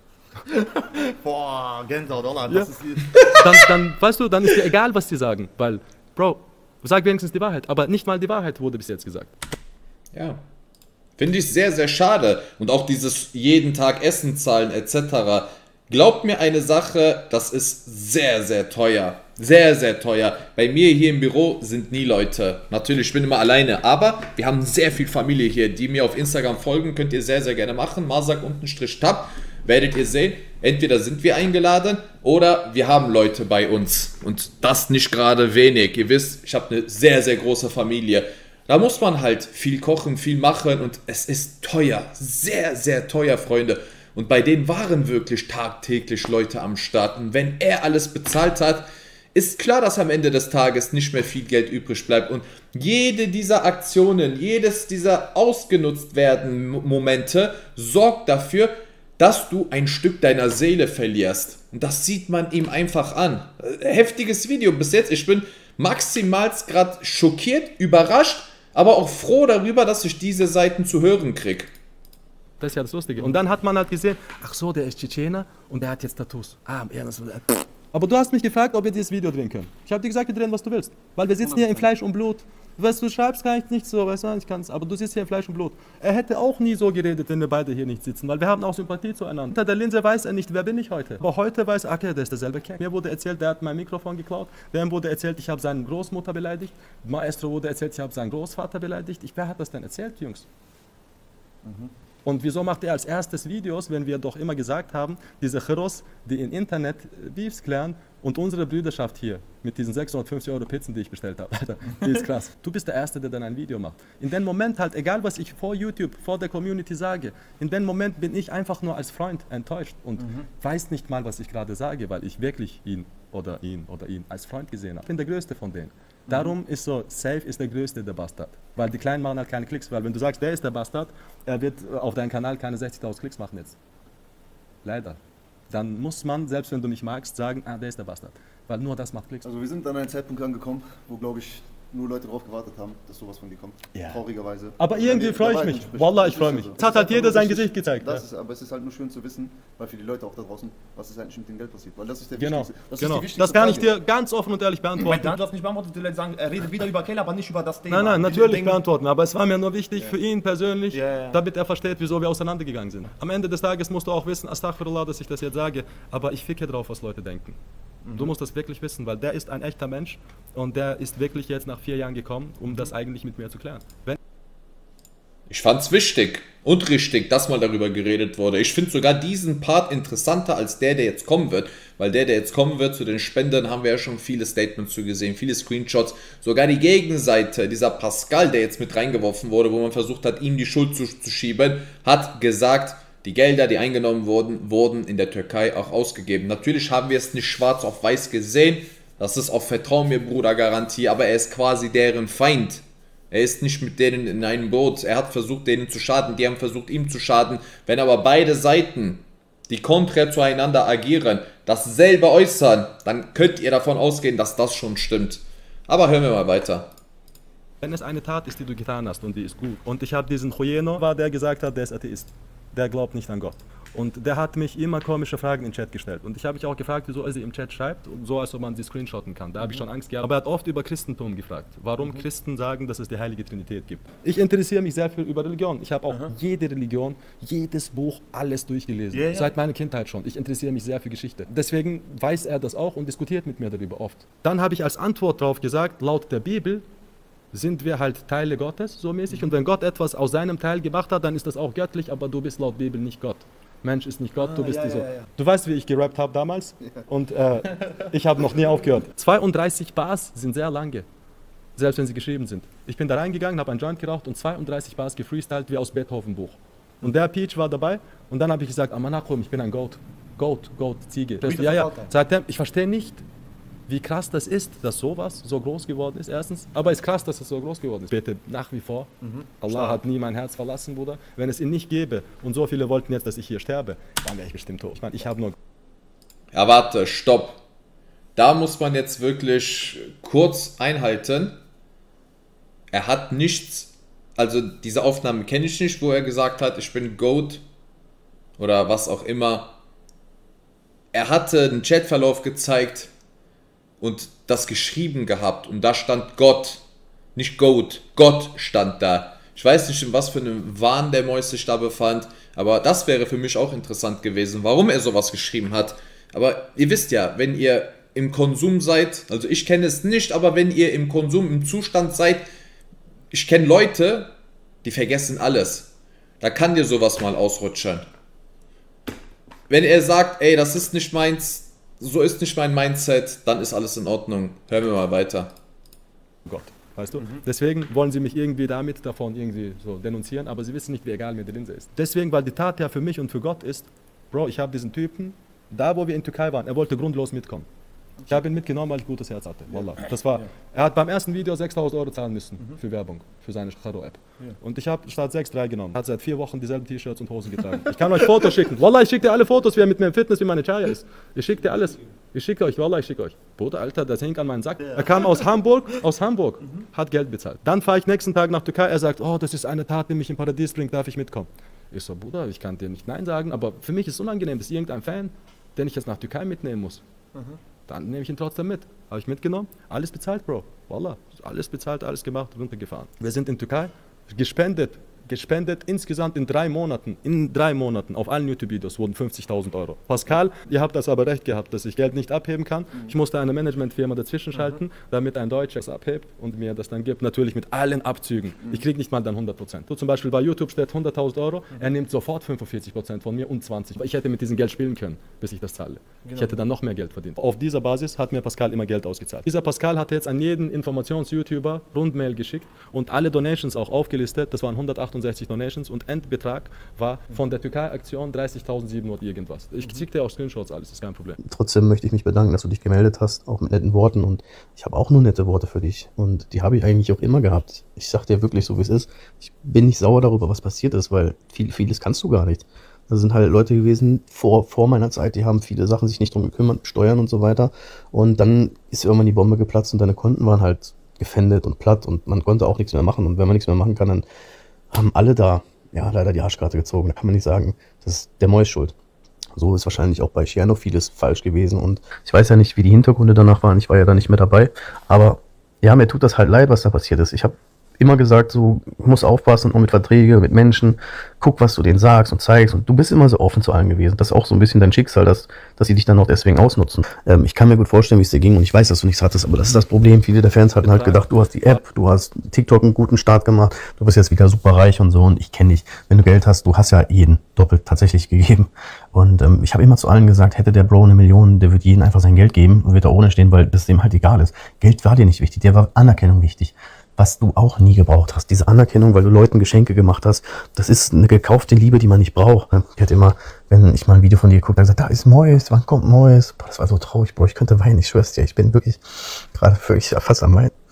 Boah, Gänsehaut, oder? Ja. Das ist... Dann, dann, weißt du, dann ist dir egal, was die sagen, weil, Bro, sag wenigstens die Wahrheit, aber nicht mal die Wahrheit wurde bis jetzt gesagt. Ja. Finde ich sehr, sehr schade. Und auch dieses jeden Tag Essen zahlen et cetera. Glaubt mir eine Sache, das ist sehr, sehr teuer. Sehr, sehr teuer. Bei mir hier im Büro sind nie Leute. Natürlich, ich bin immer alleine, aber wir haben sehr viel Familie hier, die mir auf Instagram folgen. Könnt ihr sehr, sehr gerne machen. Masak unten Strich Tab. Werdet ihr sehen, entweder sind wir eingeladen oder wir haben Leute bei uns. Und das nicht gerade wenig. Ihr wisst, ich habe eine sehr, sehr große Familie. Da muss man halt viel kochen, viel machen und es ist teuer. Sehr, sehr teuer, Freunde. Und Und bei denen waren wirklich tagtäglich Leute am Start. Und wenn er alles bezahlt hat, ist klar, dass am Ende des Tages nicht mehr viel Geld übrig bleibt. Und jede dieser Aktionen, jedes dieser ausgenutzt werden Momente sorgt dafür, dass du ein Stück deiner Seele verlierst. Und das sieht man ihm einfach an. Heftiges Video bis jetzt. Ich bin maximal gerade schockiert, überrascht, aber auch froh darüber, dass ich diese Seiten zu hören kriege. Das ist ja das Lustige. Und dann hat man halt gesehen, ach so, der ist Tschetschener und der hat jetzt Tattoos. Ah, ja, das Aber du hast mich gefragt, ob wir dieses Video drehen können. Ich habe dir gesagt, wir drehen, was du willst. Weil wir sitzen hier in Fleisch und Blut. Weißt du, schreibst gar nicht so, weißt du, ich kann's, aber du sitzt hier in Fleisch und Blut. Er hätte auch nie so geredet, wenn wir beide hier nicht sitzen, weil wir haben auch Sympathie zueinander. Hinter der Linse weiß er nicht, wer bin ich heute. Aber heute weiß er, okay, der ist derselbe Kerl. Mir wurde erzählt, der hat mein Mikrofon geklaut. Dem wurde erzählt, ich habe seine Großmutter beleidigt. Maestro wurde erzählt, ich habe seinen Großvater beleidigt. Ich, wer hat das denn erzählt, Jungs? Mhm. Und wieso macht er als erstes Videos, wenn wir doch immer gesagt haben, diese Chiros, die im Internet Beefs klären und unsere Brüderschaft hier mit diesen sechshundertfünfzig Euro Pizzen, die ich bestellt habe, Alter, die ist krass. Du bist der Erste, der dann ein Video macht. In dem Moment halt, egal was ich vor YouTube, vor der Community sage, in dem Moment bin ich einfach nur als Freund enttäuscht und mhm. weiß nicht mal, was ich gerade sage, weil ich wirklich ihn oder ihn oder ihn als Freund gesehen habe. Ich bin der Größte von denen. Darum ist so, Safe ist der Größte, der Bastard. Weil die Kleinen machen halt keine Klicks, weil wenn du sagst, der ist der Bastard, er wird auf deinem Kanal keine sechzigtausend Klicks machen jetzt. Leider. Dann muss man, selbst wenn du mich magst, sagen, ah, der ist der Bastard. Weil nur das macht Klicks. Also wir sind an einen Zeitpunkt angekommen, wo, glaube ich, nur Leute darauf gewartet haben, dass sowas von dir kommt. Ja. Traurigerweise. Aber irgendwie freue ich mich. Wallah, ich freue mich. Es hat halt jeder sein Gesicht gezeigt. Das ist, aber es ist halt nur schön zu wissen, weil für die Leute auch da draußen, was ist eigentlich mit dem Geld passiert. Weil das ist der genau. wichtigste. Das, genau. ist die wichtigste das kann ich Frage. dir ganz offen und ehrlich beantworten. Wenn du das nicht beantwortet, du sagen, er redet wieder über Keller, aber nicht über das Thema. Nein, nein, natürlich beantworten. Aber es war mir nur wichtig yeah. für ihn persönlich, yeah. damit er versteht, wieso wir auseinandergegangen sind. Am Ende des Tages musst du auch wissen, Astaghfirullah, dass ich das jetzt sage, aber ich ficke drauf, was Leute denken. Mhm. Du musst das wirklich wissen, weil der ist ein echter Mensch und der ist wirklich jetzt nach vier Jahren gekommen, um das eigentlich mit mir zu klären. Wenn ich fand's wichtig und richtig, dass mal darüber geredet wurde. Ich finde sogar diesen Part interessanter als der, der jetzt kommen wird. Weil der, der jetzt kommen wird, zu den Spendern, haben wir ja schon viele Statements zu gesehen, viele Screenshots. Sogar die Gegenseite, dieser Pascal, der jetzt mit reingeworfen wurde, wo man versucht hat, ihm die Schuld zu, zu schieben, hat gesagt, die Gelder, die eingenommen wurden, wurden in der Türkei auch ausgegeben. Natürlich haben wir es nicht schwarz auf weiß gesehen. Das ist auf Vertrau mir, Bruder, Garantie. Aber er ist quasi deren Feind. Er ist nicht mit denen in einem Boot. Er hat versucht, denen zu schaden. Die haben versucht, ihm zu schaden. Wenn aber beide Seiten, die konträr zueinander agieren, dasselbe äußern, dann könnt ihr davon ausgehen, dass das schon stimmt. Aber hören wir mal weiter. Wenn es eine Tat ist, die du getan hast und die ist gut. Und ich habe diesen Chojeno, war der gesagt hat, der ist Atheist. Der glaubt nicht an Gott. Und der hat mich immer komische Fragen im Chat gestellt. Und ich habe mich auch gefragt, wieso er sie im Chat schreibt, so als ob man sie screenshotten kann. Da habe ich schon Angst gehabt. Aber er hat oft über Christentum gefragt, warum mhm. Christen sagen, dass es die Heilige Trinität gibt. Ich interessiere mich sehr viel über Religion. Ich habe auch Aha. jede Religion, jedes Buch, alles durchgelesen. Yeah, yeah. Seit meiner Kindheit schon. Ich interessiere mich sehr für Geschichte. Deswegen weiß er das auch und diskutiert mit mir darüber oft. Dann habe ich als Antwort darauf gesagt, laut der Bibel sind wir halt Teile Gottes, so mäßig. Und wenn Gott etwas aus seinem Teil gemacht hat, dann ist das auch göttlich, aber du bist laut Bibel nicht Gott. Mensch ist nicht Gott, ah, du bist ja, so. Ja, ja. Du weißt, wie ich gerappt habe damals? Ja. Und äh, ich habe noch nie aufgehört. zweiunddreißig Bars sind sehr lange, selbst wenn sie geschrieben sind. Ich bin da reingegangen, habe einen Joint geraucht und zweiunddreißig Bars gefreestylt wie aus Beethoven-Buch. Und der Peach war dabei und dann habe ich gesagt, Amanakum, ich bin ein Goat. Goat, Goat, Ziege. Ja, ja. Seitdem, ich verstehe nicht, wie krass das ist, dass sowas so groß geworden ist, erstens. Aber es ist krass, dass es so groß geworden ist. Bitte, nach wie vor. Mhm. Allah Klar. hat nie mein Herz verlassen, Bruder. Wenn es ihn nicht gäbe und so viele wollten jetzt, dass ich hier sterbe, dann wäre ich bestimmt tot. Ich meine, ich habe nur... Ja, warte, stopp. Da muss man jetzt wirklich kurz einhalten. Er hat nichts... Also diese Aufnahmen kenne ich nicht, wo er gesagt hat, ich bin Goat oder was auch immer. Er hatte einen Chatverlauf gezeigt und das geschrieben gehabt und da stand Gott, nicht Goat, Gott stand da. Ich weiß nicht, in was für einem Wahn der Mäus sich da befand, aber das wäre für mich auch interessant gewesen, warum er sowas geschrieben hat. Aber ihr wisst ja, wenn ihr im Konsum seid, also ich kenne es nicht, aber wenn ihr im Konsum, im Zustand seid, ich kenne Leute, die vergessen alles. Da kann dir sowas mal ausrutschen. Wenn er sagt, ey, das ist nicht meins, so ist nicht mein Mindset, dann ist alles in Ordnung. Hören wir mal weiter. Gott, weißt du? Mhm. Deswegen wollen sie mich irgendwie damit davon irgendwie so denunzieren, aber sie wissen nicht, wie egal mir die Linse ist. Deswegen, weil die Tat ja für mich und für Gott ist, Bro, ich habe diesen Typen, da wo wir in Türkei waren, er wollte grundlos mitkommen. Ich habe ihn mitgenommen, weil ich gutes Herz hatte. Wallah. Das war, er hat beim ersten Video sechstausend Euro zahlen müssen mhm. für Werbung, für seine Charo-App. Ja. Und ich habe statt sechs drei genommen. Hat seit vier Wochen dieselben T-Shirts und Hosen getragen. Ich kann euch Fotos schicken. Wallah, ich schicke dir alle Fotos, wie er mit mir im Fitness, wie meine Chaya ist. Ich schicke dir alles. Ich schicke euch, Wallah, ich schicke euch. Bruder, Alter, das hängt an meinen Sack. Er kam aus Hamburg, aus Hamburg, mhm. hat Geld bezahlt. Dann fahre ich nächsten Tag nach Türkei. Er sagt, oh, das ist eine Tat, die mich im Paradies bringt, darf ich mitkommen? Ich so, Bruder, ich kann dir nicht Nein sagen, aber für mich ist es unangenehm, dass irgendein Fan, den ich jetzt nach Türkei mitnehmen muss. Mhm. Dann nehme ich ihn trotzdem mit. Habe ich mitgenommen, alles bezahlt, Bro. Wallah, alles bezahlt, alles gemacht, runtergefahren. Wir sind in Türkei, gespendet, gespendet insgesamt in drei Monaten, in drei Monaten auf allen YouTube-Videos wurden fünfzigtausend Euro. Pascal, ihr habt das aber recht gehabt, dass ich Geld nicht abheben kann. Ich musste eine Managementfirma dazwischen schalten, mhm. damit ein Deutscher es abhebt und mir das dann gibt, natürlich mit allen Abzügen. Mhm. Ich kriege nicht mal dann hundert Prozent. So zum Beispiel bei YouTube steht hunderttausend Euro, mhm. er nimmt sofort fünfundvierzig Prozent von mir und zwanzig. Ich hätte mit diesem Geld spielen können, bis ich das zahle. Genau. Ich hätte dann noch mehr Geld verdient. Auf dieser Basis hat mir Pascal immer Geld ausgezahlt. Dieser Pascal hat jetzt an jeden Informations-YouTuber Rundmail geschickt und alle Donations auch aufgelistet. Das waren hundertachtundsechzig Donations und Endbetrag war von der Türkei-Aktion dreißigtausendsiebenhundert irgendwas. Ich schicke dir auch Screenshots, alles, ist kein Problem. Trotzdem möchte ich mich bedanken, dass du dich gemeldet hast, auch mit netten Worten, und ich habe auch nur nette Worte für dich und die habe ich eigentlich auch immer gehabt. Ich sag dir wirklich so, wie es ist. Ich bin nicht sauer darüber, was passiert ist, weil viel, vieles kannst du gar nicht. Da sind halt Leute gewesen vor, vor meiner Zeit, die haben viele Sachen sich nicht drum gekümmert, Steuern und so weiter, und dann ist irgendwann die Bombe geplatzt und deine Konten waren halt gefändet und platt und man konnte auch nichts mehr machen, und wenn man nichts mehr machen kann, dann haben alle da ja leider die Arschkarte gezogen. Da kann man nicht sagen, das ist der Mois schuld. So ist wahrscheinlich auch bei Scherno vieles falsch gewesen, und ich weiß ja nicht, wie die Hintergründe danach waren, ich war ja da nicht mehr dabei, aber ja, mir tut das halt leid, was da passiert ist. Ich habe immer gesagt, so, muss aufpassen, auch mit Verträge, mit Menschen, guck, was du denen sagst und zeigst, und du bist immer so offen zu allen gewesen. Das ist auch so ein bisschen dein Schicksal, dass, dass sie dich dann auch deswegen ausnutzen. Ähm, ich kann mir gut vorstellen, wie es dir ging, und ich weiß, dass du nichts hattest, aber das ist das Problem. Viele der Fans hatten halt gedacht, du hast die App, du hast TikTok einen guten Start gemacht, du bist jetzt wieder super reich und so, und ich kenne dich. Wenn du Geld hast, du hast ja jeden doppelt tatsächlich gegeben, und ähm, ich habe immer zu allen gesagt, hätte der Bro eine Million, der wird jeden einfach sein Geld geben und wird da ohne stehen, weil das dem halt egal ist. Geld war dir nicht wichtig, dir war Anerkennung wichtig. Was du auch nie gebraucht hast. Diese Anerkennung, weil du Leuten Geschenke gemacht hast, das ist eine gekaufte Liebe, die man nicht braucht. Ich hatte immer, wenn ich mal ein Video von dir geguckt habe, gesagt, da ist Mois, wann kommt Mois? Boah, das war so traurig, Bro, ich könnte weinen, ich schwör's dir, ich bin wirklich gerade völlig fast am Weinen.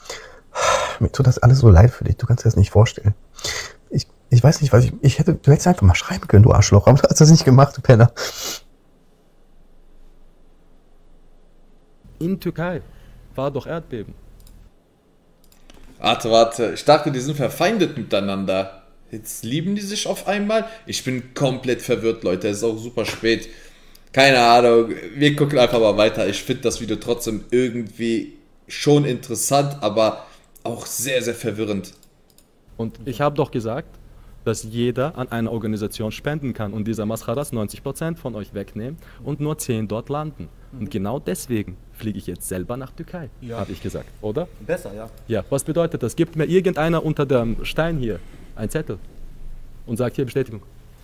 Mir tut das alles so leid für dich, du kannst dir das nicht vorstellen. Ich, ich weiß nicht, was ich, ich hätte, du hättest einfach mal schreiben können, du Arschloch, aber du hast das nicht gemacht, du Penner. In Türkei war doch Erdbeben. Warte, warte. Ich dachte, die sind verfeindet miteinander. Jetzt lieben die sich auf einmal? Ich bin komplett verwirrt, Leute. Es ist auch super spät. Keine Ahnung. Wir gucken einfach mal weiter. Ich finde das Video trotzdem irgendwie schon interessant, aber auch sehr, sehr verwirrend. Und ich habe doch gesagt, dass jeder an eine Organisation spenden kann und dieser Mascharas neunzig Prozent von euch wegnehmen und nur zehn dort landen. Und genau deswegen fliege ich jetzt selber nach Türkei, ja. habe ich gesagt, oder? Besser, ja. Ja, was bedeutet das? Gibt mir irgendeiner unter dem Stein hier einen Zettel und sagt hier Bestätigung.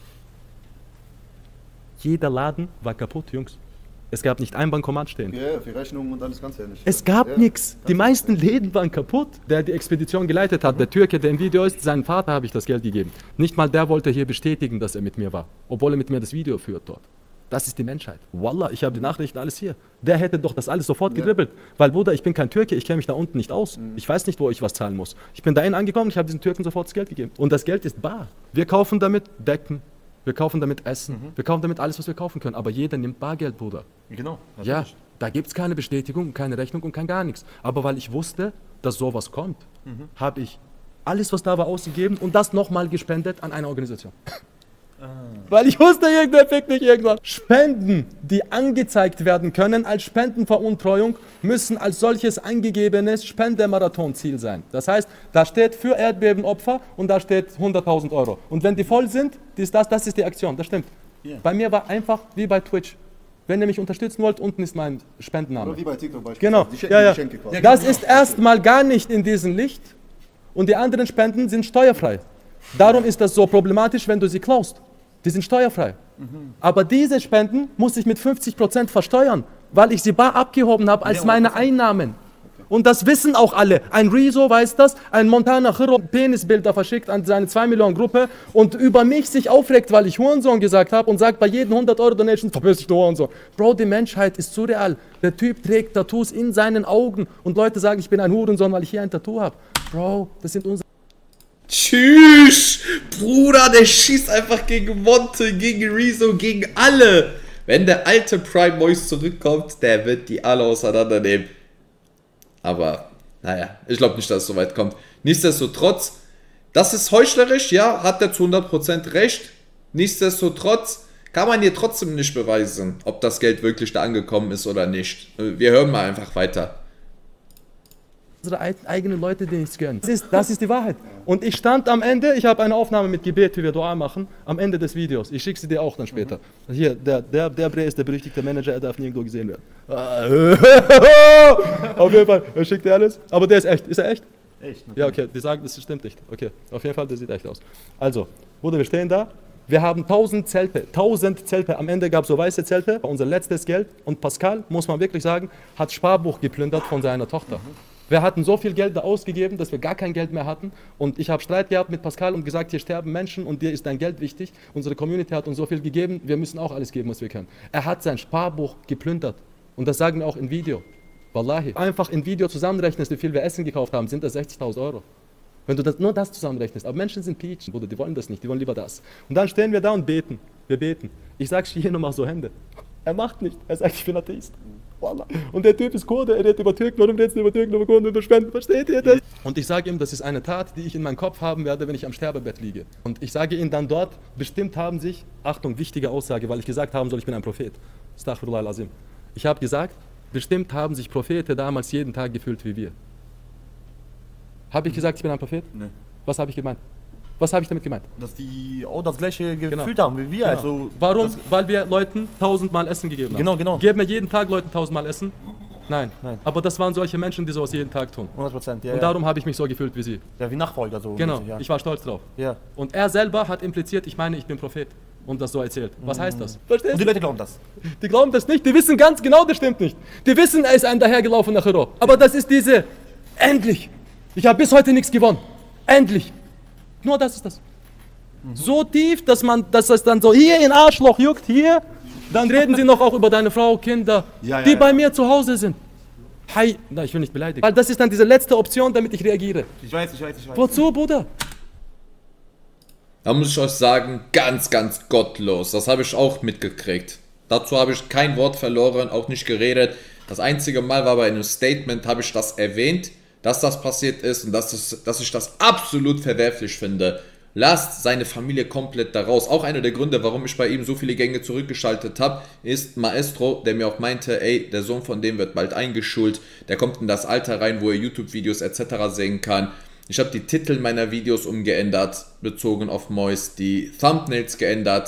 Jeder Laden war kaputt, Jungs. Es gab nicht ein Bankomat stehen. Ja, für Rechnungen und alles ganz ehrlich. Es gab ja, nichts. Die meisten Läden waren kaputt. Der die Expedition geleitet hat, der Türke, der im Video ist, seinem Vater habe ich das Geld gegeben. Nicht mal der wollte hier bestätigen, dass er mit mir war, obwohl er mit mir das Video führt dort. Das ist die Menschheit. Wallah, ich habe die Nachrichten alles hier. Der hätte doch das alles sofort gedribbelt. Ja. Weil, Bruder, ich bin kein Türke, ich kenne mich da unten nicht aus. Mhm. Ich weiß nicht, wo ich was zahlen muss. Ich bin dahin angekommen, ich habe diesen Türken sofort das Geld gegeben. Und das Geld ist bar. Wir kaufen damit Decken, wir kaufen damit Essen, mhm. wir kaufen damit alles, was wir kaufen können. Aber jeder nimmt Bargeld, Bruder. Genau. Ja, da gibt es keine Bestätigung, keine Rechnung und kein gar nichts. Aber weil ich wusste, dass sowas kommt, mhm. habe ich alles, was da war, ausgegeben und das nochmal gespendet an eine Organisation. Ah. Weil ich wusste, irgendwer fickt mich irgendwann. Spenden, die angezeigt werden können als Spendenveruntreuung, müssen als solches angegebenes Spendemarathonziel sein. Das heißt, da steht für Erdbebenopfer und da steht hunderttausend Euro. Und wenn die voll sind, ist das, das ist die Aktion, das stimmt. Yeah. Bei mir war einfach wie bei Twitch. Wenn ihr mich unterstützen wollt, unten ist mein Spendenname. Oder wie bei TikTok beispielsweise. Genau. Die ja, ja. Geschenke quasi. Das ist erstmal gar nicht in diesem Licht und die anderen Spenden sind steuerfrei. Darum ist das so problematisch, wenn du sie klaust. Die sind steuerfrei. Mhm. Aber diese Spenden muss ich mit fünfzig Prozent versteuern, weil ich sie bar abgehoben habe als meine Einnahmen. Okay. Und das wissen auch alle. Ein Rezo weiß das, ein Montana Chiro Penisbilder verschickt an seine zwei Millionen Gruppe und über mich sich aufregt, weil ich Hurensohn gesagt habe und sagt bei jedem hundert Euro Donation, verpiss dich du Hurensohn. Bro, die Menschheit ist surreal. Der Typ trägt Tattoos in seinen Augen und Leute sagen, ich bin ein Hurensohn, weil ich hier ein Tattoo habe. Bro, das sind unsere... Tschüss! Bruder, der schießt einfach gegen Monte, gegen Rezo, gegen alle. Wenn der alte Prime Moist zurückkommt, der wird die alle auseinandernehmen. Aber, naja, ich glaube nicht, dass es so weit kommt. Nichtsdestotrotz, das ist heuchlerisch, ja, hat er zu hundert Prozent recht. Nichtsdestotrotz kann man hier trotzdem nicht beweisen, ob das Geld wirklich da angekommen ist oder nicht. Wir hören mal einfach weiter. Unsere eigenen Leute, die nichts gönnen. Das ist, das ist die Wahrheit. Und ich stand am Ende, ich habe eine Aufnahme mit Gebet, wie wir Dua machen, am Ende des Videos. Ich schicke sie dir auch dann später. Mhm. Hier, der, der, der Bre ist der berüchtigte Manager, er darf nirgendwo gesehen werden. Auf jeden Fall, er schickt dir alles. Aber der ist echt. Ist er echt? Echt? Ja, okay, die sagen, das stimmt nicht. Okay, auf jeden Fall, der sieht echt aus. Also, Bruder, wir stehen da. Wir haben tausend Zelte, tausend Zelte. Am Ende gab es so weiße Zelte, unser letztes Geld. Und Pascal, muss man wirklich sagen, hat Sparbuch geplündert von seiner Tochter. Mhm. Wir hatten so viel Geld da ausgegeben, dass wir gar kein Geld mehr hatten. Und ich habe Streit gehabt mit Pascal und gesagt, hier sterben Menschen und dir ist dein Geld wichtig. Unsere Community hat uns so viel gegeben, wir müssen auch alles geben, was wir können. Er hat sein Sparbuch geplündert. Und das sagen wir auch in Video. Wallahi. Einfach in Video zusammenrechnest, wie viel wir Essen gekauft haben, sind das sechzigtausend Euro. Wenn du das, nur das zusammenrechnest. Aber Menschen sind Peachen, Bruder, die wollen das nicht, die wollen lieber das. Und dann stehen wir da und beten. Wir beten. Ich sage, hier nochmal so Hände. Er macht nicht. Er sagt, ich bin Atheist. Und der Typ ist Kurde, er redet über Türken, warum redest du über Türken, über Kurden, über Spenden, versteht ihr das? Und ich sage ihm, das ist eine Tat, die ich in meinem Kopf haben werde, wenn ich am Sterbebett liege. Und ich sage ihm dann dort, bestimmt haben sich, Achtung, wichtige Aussage, weil ich gesagt haben soll, ich bin ein Prophet. Astaghfirullah al-Azim. Ich habe gesagt, bestimmt haben sich Propheten damals jeden Tag gefühlt wie wir. Habe ich gesagt, ich bin ein Prophet? Nee. Was habe ich gemeint? Was habe ich damit gemeint? Dass die auch das gleiche gefühlt genau. haben wie wir. Genau. Also warum? Weil wir Leuten tausendmal Essen gegeben haben. Genau, genau. Geben wir jeden Tag Leuten tausendmal Essen? Nein. Nein. Aber das waren solche Menschen, die sowas jeden Tag tun. hundert Prozent, ja. Und darum habe ich mich so gefühlt wie sie. Ja, wie Nachfolger so. Genau, ja. ich war stolz drauf. Ja. Und er selber hat impliziert, ich meine, ich bin Prophet. Und das so erzählt. Was heißt das? Verstehst du? Und die Leute glauben das. Die glauben das nicht, die wissen ganz genau, das stimmt nicht. Die wissen, er ist ein dahergelaufener Chiro. Aber das ist diese, endlich. Ich habe bis heute nichts gewonnen. Endlich. Nur das ist das. So tief, dass man, dass das dann so hier in Arschloch juckt, hier, dann reden sie noch auch über deine Frau, Kinder, ja, ja, die ja. bei mir zu Hause sind. Hi, na, ich will nicht beleidigen. Weil das ist dann diese letzte Option, damit ich reagiere. Ich weiß, ich weiß, ich weiß. Wozu, Bruder? Da muss ich euch sagen, ganz, ganz gottlos. Das habe ich auch mitgekriegt. Dazu habe ich kein Wort verloren, auch nicht geredet. Das einzige Mal war bei einem Statement, habe ich das erwähnt, dass das passiert ist und dass, es, dass ich das absolut verwerflich finde. Lasst seine Familie komplett da raus. Auch einer der Gründe, warum ich bei ihm so viele Gänge zurückgeschaltet habe, ist Maestro, der mir auch meinte, ey, der Sohn von dem wird bald eingeschult, der kommt in das Alter rein, wo er YouTube-Videos et cetera sehen kann. Ich habe die Titel meiner Videos umgeändert, bezogen auf Moist, die Thumbnails geändert.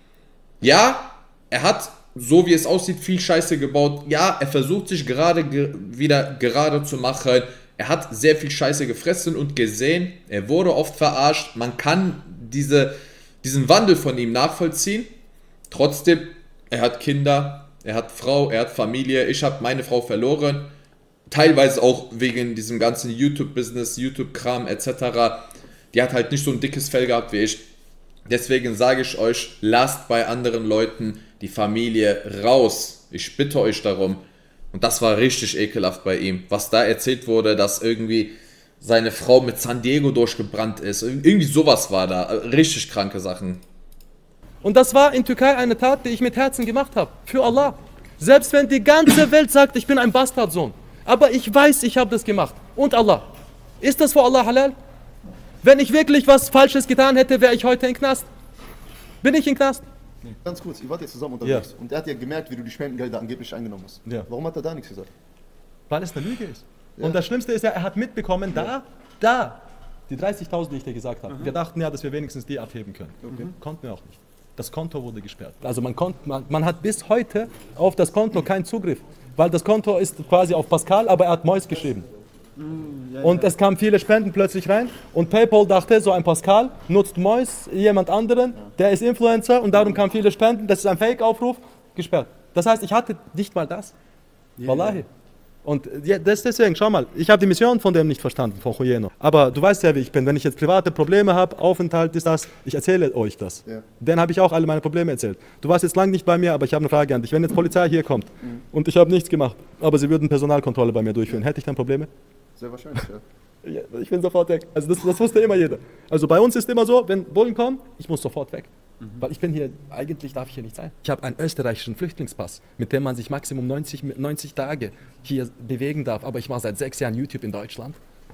Ja, er hat, so wie es aussieht, viel Scheiße gebaut. Ja, er versucht sich gerade ge- wieder gerade zu machen. Er hat sehr viel Scheiße gefressen und gesehen. Er wurde oft verarscht. Man kann diese, diesen Wandel von ihm nachvollziehen. Trotzdem, er hat Kinder, er hat Frau, er hat Familie. Ich habe meine Frau verloren. Teilweise auch wegen diesem ganzen YouTube-Business, YouTube-Kram et cetera. Die hat halt nicht so ein dickes Fell gehabt wie ich. Deswegen sage ich euch, lasst bei anderen Leuten die Familie raus. Ich bitte euch darum. Und das war richtig ekelhaft bei ihm. Was da erzählt wurde, dass irgendwie seine Frau mit San Diego durchgebrannt ist. Irgendwie sowas war da. Richtig kranke Sachen. Und das war in Türkei eine Tat, die ich mit Herzen gemacht habe. Für Allah. Selbst wenn die ganze Welt sagt, ich bin ein Bastardsohn. Aber ich weiß, ich habe das gemacht. Und Allah. Ist das vor Allah halal? Wenn ich wirklich was Falsches getan hätte, wäre ich heute im Knast. Bin ich im Knast? Nee. Ganz kurz, ihr wart jetzt zusammen unterwegs. Ja. Und er hat ja gemerkt, wie du die Spendengelder angeblich eingenommen hast. Ja. Warum hat er da nichts gesagt? Weil es eine Lüge ist. Ja. Und das Schlimmste ist ja, er hat mitbekommen, da, ja. da, die dreißigtausend, die ich dir gesagt habe. Mhm. Wir dachten ja, dass wir wenigstens die abheben können. Okay. Konnten wir auch nicht. Das Konto wurde gesperrt. Also man, konnt, man, man hat bis heute auf das Konto keinen Zugriff. Weil das Konto ist quasi auf Pascal, aber er hat Moist geschrieben. Mm, ja, und ja. es kamen viele Spenden plötzlich rein und PayPal dachte, so ein Pascal nutzt Moist, jemand anderen, ja. der ist Influencer und darum kamen viele Spenden, das ist ein Fake-Aufruf, gesperrt. Das heißt, ich hatte nicht mal das. Yeah. Wallahi. Und ja, das deswegen, schau mal, ich habe die Mission von dem nicht verstanden, von Jeno. Aber du weißt ja, wie ich bin. Wenn ich jetzt private Probleme habe, Aufenthalt ist das, ich erzähle euch das. Ja. Dann habe ich auch alle meine Probleme erzählt. Du warst jetzt lange nicht bei mir, aber ich habe eine Frage an dich. Wenn jetzt Polizei hier kommt mhm. und ich habe nichts gemacht, aber sie würden Personalkontrolle bei mir durchführen, hätte ich dann Probleme? Sehr wahrscheinlich, ja. Ja, ich bin sofort weg. Also das, das wusste immer jeder. Also bei uns ist immer so, wenn Bullen kommen, ich muss sofort weg. Mhm. Weil ich bin hier, eigentlich darf ich hier nicht sein. Ich habe einen österreichischen Flüchtlingspass, mit dem man sich maximum neunzig, neunzig Tage hier bewegen darf. Aber ich mache seit sechs Jahren YouTube in Deutschland.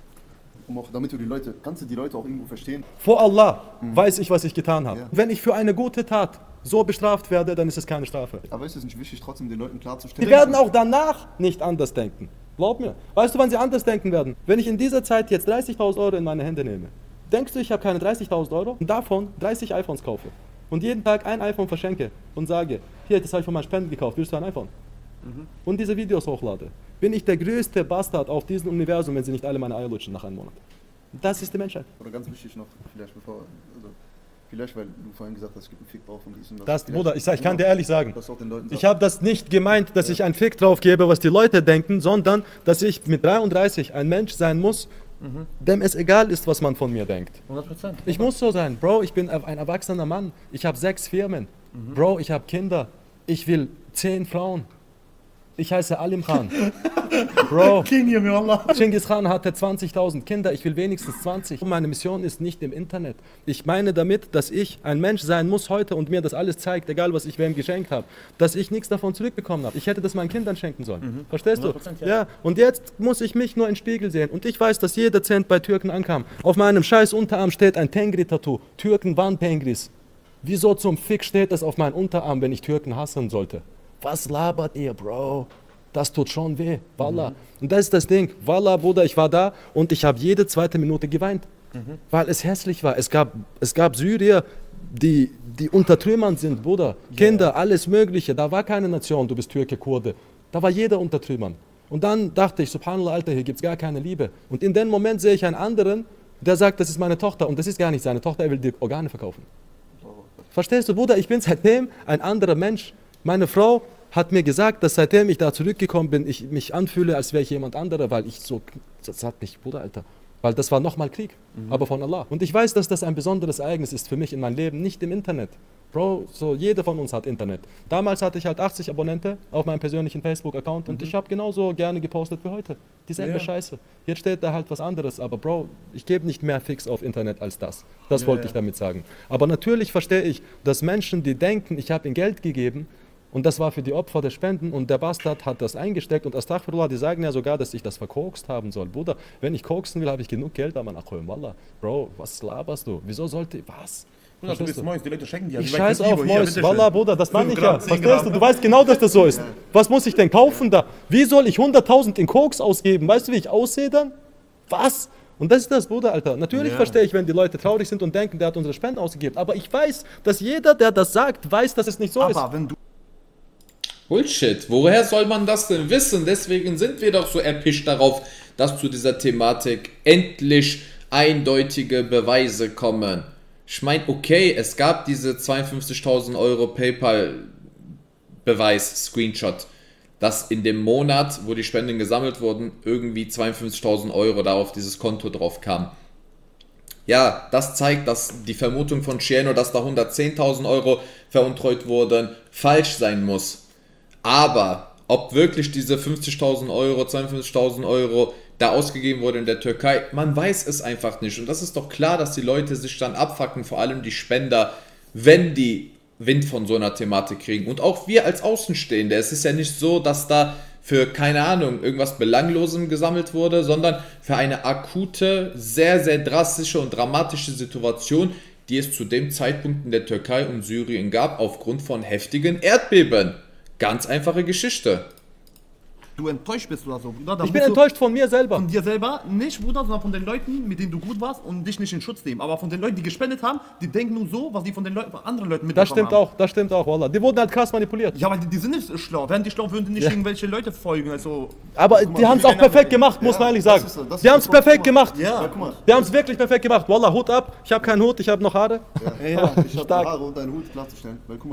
Um auch, damit du die Leute, kannst du die Leute auch irgendwo verstehen? Vor Allah mhm. weiß ich, was ich getan habe. Ja. Wenn ich für eine gute Tat so bestraft werde, dann ist es keine Strafe. Aber ist es nicht wichtig, trotzdem den Leuten klarzustellen? Die werden auch danach nicht anders denken. Glaub mir. Weißt du, wann sie anders denken werden? Wenn ich in dieser Zeit jetzt dreißigtausend Euro in meine Hände nehme. Denkst du, ich habe keine dreißigtausend Euro und davon dreißig iPhones kaufe und jeden Tag ein iPhone verschenke und sage, hier, das habe ich von meinen Spenden gekauft, willst du ein iPhone? Mhm. Und diese Videos hochlade. Bin ich der größte Bastard auf diesem Universum, wenn sie nicht alle meine Eier lutschen nach einem Monat. Das ist die Menschheit. Oder ganz wichtig noch, vielleicht bevor, also vielleicht, weil du vorhin gesagt hast, es gibt einen Fick drauf und dies und das. Das, Bruder, ich, sag, ich kann dir ehrlich sagen, ich habe das nicht gemeint, dass ja. ich einen Fick drauf gebe, was die Leute denken, sondern, dass ich mit dreiunddreißig ein Mensch sein muss, mhm. dem es egal ist, was man von mir denkt. hundert Prozent. Ich muss so sein. Bro, ich bin ein erwachsener Mann. Ich habe sechs Firmen. Mhm. Bro, ich habe Kinder. Ich will zehn Frauen. Ich heiße Alim Khan. Bro, Genghis Khan hatte zwanzigtausend Kinder, ich will wenigstens zwanzig. Meine Mission ist nicht im Internet. Ich meine damit, dass ich ein Mensch sein muss heute und mir das alles zeigt, egal was ich wem geschenkt habe, dass ich nichts davon zurückbekommen habe. Ich hätte das meinen Kindern schenken sollen. Mhm. Verstehst du? Ja. ja. Und jetzt muss ich mich nur in den Spiegel sehen. Und ich weiß, dass jeder Cent bei Türken ankam. Auf meinem scheiß Unterarm steht ein Tengri-Tattoo. Türken waren Tengris. Wieso zum Fick steht das auf meinem Unterarm, wenn ich Türken hassen sollte? Was labert ihr, Bro? Das tut schon weh, Wallah. Mhm. Und das ist das Ding, Wallah, Bruder, ich war da und ich habe jede zweite Minute geweint, mhm. weil es hässlich war. Es gab, es gab Syrier, die, die unter Trümmern sind, Bruder. Yeah. Kinder, alles Mögliche. Da war keine Nation, du bist Türke, Kurde. Da war jeder unter Trümmern. Und dann dachte ich, Subhanallah, Alter, hier gibt es gar keine Liebe. Und in dem Moment sehe ich einen anderen, der sagt, das ist meine Tochter. Und das ist gar nicht seine Tochter, er will die Organe verkaufen. Oh. Verstehst du, Bruder, ich bin seitdem ein anderer Mensch. Meine Frau hat mir gesagt, dass seitdem ich da zurückgekommen bin, ich mich anfühle, als wäre ich jemand anderer, weil ich so, das hat mich, Bruder, Alter, weil das war nochmal Krieg, mhm. aber von Allah. Und ich weiß, dass das ein besonderes Ereignis ist für mich in meinem Leben, nicht im Internet. Bro, so jeder von uns hat Internet. Damals hatte ich halt achtzig Abonnenten auf meinem persönlichen Facebook-Account mhm. und ich habe genauso gerne gepostet wie heute. Dieselbe ja. Scheiße. Jetzt steht da halt was anderes, aber Bro, ich gebe nicht mehr Fix auf Internet als das. Das ja, wollte ja. ich damit sagen. Aber natürlich verstehe ich, dass Menschen, die denken, ich habe ihnen Geld gegeben, und das war für die Opfer der Spenden und der Bastard hat das eingesteckt und Astaghfirullah, die sagen ja sogar, dass ich das verkokst haben soll. Bruder, wenn ich koksen will, habe ich genug Geld, aber nach Wallah. Bro, was laberst du? Wieso sollte, was? Bruder, du bist Mois, die Leute schenken dir. Ich scheiß auf Mois, Wallah, Bruder, das meine ich ja. Verstehst du? Du weißt genau, dass das so ist. Was muss ich denn kaufen da? Wie soll ich hunderttausend in Koks ausgeben? Weißt du, wie ich aussehe dann? Was? Und das ist das, Bruder, Alter. Natürlich ja. verstehe ich, wenn die Leute traurig sind und denken, der hat unsere Spenden ausgegeben. Aber ich weiß, dass jeder, der das sagt, weiß, dass es nicht so aber ist. Aber wenn du Bullshit. Woher soll man das denn wissen? Deswegen sind wir doch so erpicht darauf, dass zu dieser Thematik endlich eindeutige Beweise kommen. Ich meine, okay, es gab diese zweiundfünfzigtausend Euro PayPal-Beweis-Screenshot, dass in dem Monat, wo die Spenden gesammelt wurden, irgendwie zweiundfünfzigtausend Euro da auf dieses Konto drauf kam. Ja, das zeigt, dass die Vermutung von Cieno, dass da hundertzehntausend Euro veruntreut wurden, falsch sein muss. Aber ob wirklich diese fünfzigtausend Euro, zweiundfünfzigtausend Euro da ausgegeben wurde in der Türkei, man weiß es einfach nicht. Und das ist doch klar, dass die Leute sich dann abfacken, vor allem die Spender, wenn die Wind von so einer Thematik kriegen. Und auch wir als Außenstehende, es ist ja nicht so, dass da für, keine Ahnung, irgendwas Belanglosem gesammelt wurde, sondern für eine akute, sehr, sehr drastische und dramatische Situation, die es zu dem Zeitpunkt in der Türkei und Syrien gab, aufgrund von heftigen Erdbeben. Ganz einfache Geschichte. Du enttäuscht bist oder so, Bruder. Ich bin enttäuscht von mir selber. Von dir selber, nicht, Bruder, sondern von den Leuten, mit denen du gut warst und dich nicht in Schutz nehmen. Aber von den Leuten, die gespendet haben, die denken nur so, was die von den Leuten, von anderen Leuten mitbekommen haben. Das stimmt haben. auch, das stimmt auch, Wallah. Die wurden halt krass manipuliert. Ja, aber die, die sind nicht schlau. Wären die schlau, würden die nicht ja. irgendwelche Leute folgen. Also, aber mal, die haben es auch perfekt gemacht, muss ja, man ehrlich sagen. Das ist, das die haben es perfekt gemacht. Ja. Ja, guck mal. Die haben es wirklich perfekt gemacht. Wallah, Hut ab. Ich habe keinen Hut, ich habe noch Haare. Ja, ja, ja. Ich habe Haare und einen Hut klarzustellen. Weil guck mal.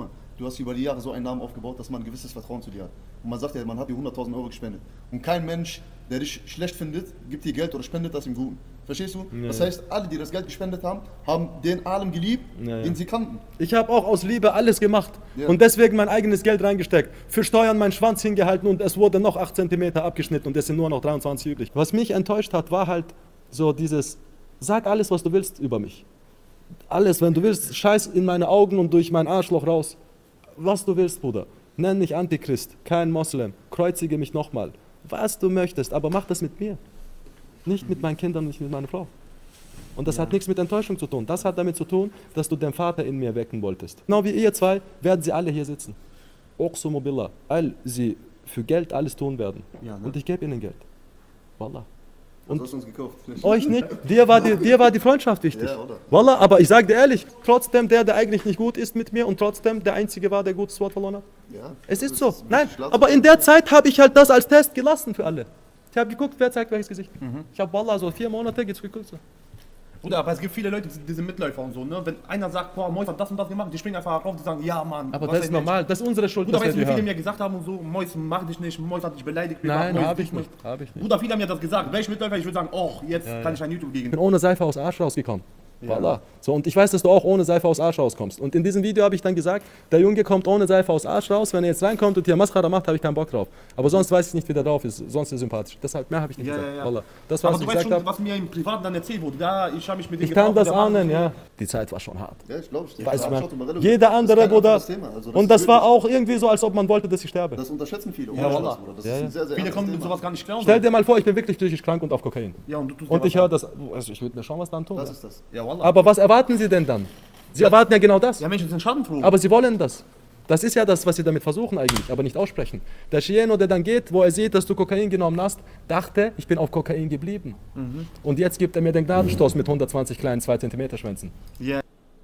du hast über die Jahre so einen Namen aufgebaut, dass man ein gewisses Vertrauen zu dir hat. Und man sagt ja, man hat dir hunderttausend Euro gespendet. Und kein Mensch, der dich schlecht findet, gibt dir Geld oder spendet das im Guten. Verstehst du? Ja. Das heißt, alle, die das Geld gespendet haben, haben den Alim geliebt, ja, ja. den sie kannten. Ich habe auch aus Liebe alles gemacht ja. und deswegen mein eigenes Geld reingesteckt. Für Steuern meinen Schwanz hingehalten und es wurde noch acht Zentimeter abgeschnitten und es sind nur noch dreiundzwanzig übrig. Was mich enttäuscht hat, war halt so dieses, sag alles, was du willst über mich. Alles, wenn du willst, scheiß in meine Augen und durch mein Arschloch raus. Was du willst, Bruder. Nenn mich Antichrist, kein Moslem, kreuzige mich nochmal. Was du möchtest, aber mach das mit mir. Nicht mit meinen Kindern, nicht mit meiner Frau. Und das ja. hat nichts mit Enttäuschung zu tun. Das hat damit zu tun, dass du den Vater in mir wecken wolltest. Genau wie ihr zwei werden sie alle hier sitzen. Oqsumu billah, all sie für Geld alles tun werden. Ja, ne? Und ich gebe ihnen Geld. Wallah. Und hast du uns gekauft? Euch nicht. Dir war die, dir war die Freundschaft wichtig. Ja, oder? Wallah, aber ich sage dir ehrlich, trotzdem der, der eigentlich nicht gut ist mit mir und trotzdem der Einzige war, der gutes Wort verloren hat. Ja, es ist so. Nein, aber in der Zeit habe ich halt das als Test gelassen für alle. Ich habe geguckt, wer zeigt welches Gesicht. Mhm. Ich habe Wallah so vier Monate geht's geguckt. So. Oder, aber es gibt viele Leute, die sind Mitläufer und so, ne? Wenn einer sagt, boah, Mois hat das und das gemacht, die springen einfach drauf, die sagen, ja, Mann. Aber das ist normal, das ist unsere Schuld. Bruder, weißt du, wie viele mir gesagt haben und so, Mois mach dich nicht, Mois hat dich beleidigt. Nein, hab ich nicht, hab ich nicht. Bruder, viele haben mir das gesagt. Welche Mitläufer, ich würde sagen, oh, jetzt ja, kann ja. ich ein YouTube gegen. Ich bin ohne Seife aus Arsch rausgekommen. Voilà. So, und ich weiß, dass du auch ohne Seife aus Arsch rauskommst. Und in diesem Video habe ich dann gesagt, der Junge kommt ohne Seife aus Arsch raus. Wenn er jetzt reinkommt und hier Mascara macht, habe ich keinen Bock drauf. Aber sonst weiß ich nicht, wie der drauf ist. Sonst ist er sympathisch. Deshalb mehr habe ich nicht ja, gesagt. Ja, ja. Voilà. Das, was aber du ich weißt schon, hab, was mir im Privaten dann erzählt wurde. Ja, ich habe mich mit dem Ich kann das ahnen, ja. Die Zeit war schon hart. Ja, ich glaube es. Weiß man. Jeder andere, Bruder. Also und das war auch irgendwie so, als ob man wollte, dass ich sterbe. Das unterschätzen viele. Ja, Spaß, das ja, ist ein sehr, sehr viele kommen mit sowas gar nicht klar. Stell dir mal vor, ich bin wirklich psychisch krank und auf Kokain. Ja, und du tust und ich höre das. Also ich würde mir schon was dann tun. Das ist das. Ja, Wallah. Aber was erwarten Sie denn dann? Sie erwarten ja genau das. Ja, Menschen sind schadenfroh. Aber sie wollen das. Das ist ja das, was sie damit versuchen eigentlich, aber nicht aussprechen. Der Chileno, der dann geht, wo er sieht, dass du Kokain genommen hast, dachte, ich bin auf Kokain geblieben. Mhm. Und jetzt gibt er mir den Gnadenstoß mit hundertzwanzig kleinen zwei Zentimeter Schwänzen. Ja.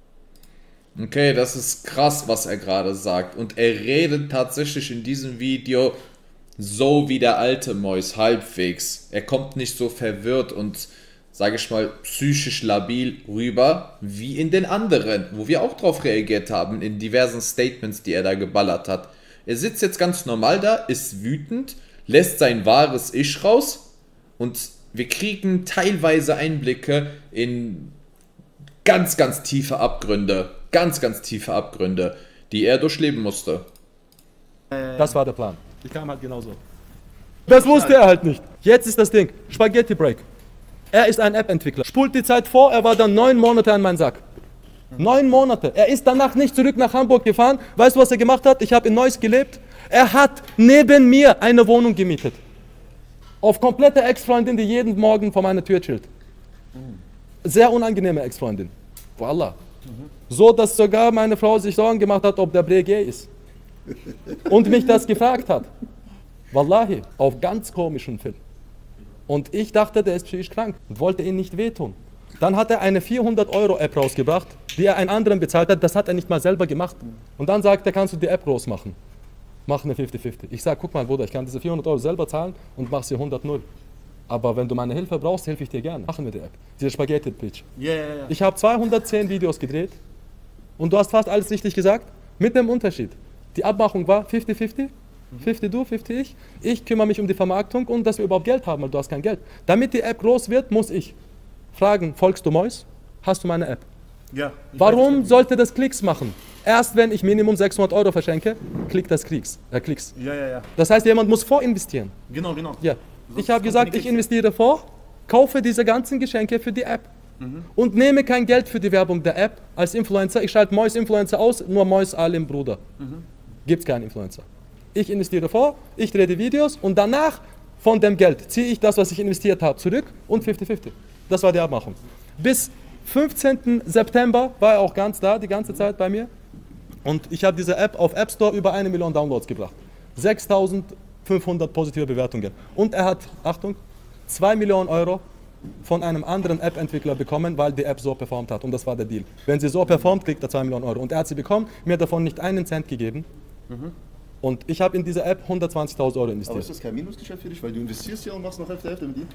Okay, das ist krass, was er gerade sagt. Und er redet tatsächlich in diesem Video so wie der alte Mois, halbwegs. Er kommt nicht so verwirrt und, sage ich mal, psychisch labil rüber, wie in den anderen, wo wir auch drauf reagiert haben, in diversen Statements, die er da geballert hat. Er sitzt jetzt ganz normal da, ist wütend, lässt sein wahres Ich raus und wir kriegen teilweise Einblicke in ganz, ganz tiefe Abgründe, ganz, ganz tiefe Abgründe, die er durchleben musste. Das war der Plan. Ich kam halt genauso. Das wusste er halt nicht. Jetzt ist das Ding, Spaghetti Break. Er ist ein App-Entwickler. Spult die Zeit vor, er war dann neun Monate an meinem Sack. Neun Monate. Er ist danach nicht zurück nach Hamburg gefahren. Weißt du, was er gemacht hat? Ich habe in Neuss gelebt. Er hat neben mir eine Wohnung gemietet. Auf komplette Ex-Freundin, die jeden Morgen vor meiner Tür chillt. Sehr unangenehme Ex-Freundin. Wallah. So, dass sogar meine Frau sich Sorgen gemacht hat, ob der Bre gay ist. Und mich das gefragt hat. Wallahi, auf ganz komischen Film. Und ich dachte, der ist psychisch krank und wollte ihn nicht wehtun. Dann hat er eine vierhundert Euro App rausgebracht, die er einen anderen bezahlt hat. Das hat er nicht mal selber gemacht. Und dann sagt er, kannst du die App groß machen? Mach eine fünfzig fünfzig. Ich sage, guck mal Bruder, ich kann diese vierhundert Euro selber zahlen und mach sie hundert null. Aber wenn du meine Hilfe brauchst, helfe ich dir gerne. Machen wir die App. Diese Spaghetti-Pitch. Yeah, yeah, yeah. Ich habe zweihundertzehn Videos gedreht und du hast fast alles richtig gesagt, mit dem Unterschied. Die Abmachung war fünfzig fünfzig. fünfzig du, fünfzig ich. Ich kümmere mich um die Vermarktung und dass wir überhaupt Geld haben, weil du hast kein Geld. Damit die App groß wird, muss ich fragen, folgst du Mois? Hast du meine App? Ja. Warum sollte das Klicks machen? Erst wenn ich Minimum sechshundert Euro verschenke, klickt das Klicks. Äh, Klicks. Ja, ja, ja. Das heißt, jemand muss vorinvestieren. Genau, genau. Ja. Ich habe gesagt, ich investiere vor, kaufe diese ganzen Geschenke für die App. Mhm. Und nehme kein Geld für die Werbung der App als Influencer. Ich schalte Mois Influencer aus, nur Mois Alim Bruder. Mhm. Gibt's keinen Influencer. Ich investiere vor, ich drehe die Videos und danach von dem Geld ziehe ich das, was ich investiert habe, zurück und fünfzig fünfzig. Das war die Abmachung. Bis fünfzehnten September war er auch ganz da, die ganze Zeit bei mir. Und ich habe diese App auf App Store über eine Million Downloads gebracht. sechstausendfünfhundert positive Bewertungen. Und er hat, Achtung, zwei Millionen Euro von einem anderen App-Entwickler bekommen, weil die App so performt hat. Und das war der Deal. Wenn sie so performt, kriegt er zwei Millionen Euro. Und er hat sie bekommen, mir davon nicht einen Cent gegeben. Mhm. Und ich habe in diese App hundertzwanzigtausend Euro investiert. Aber ist das kein Minusgeschäft für dich, weil du investierst ja und machst noch Hälfte Hälfte mit ihm?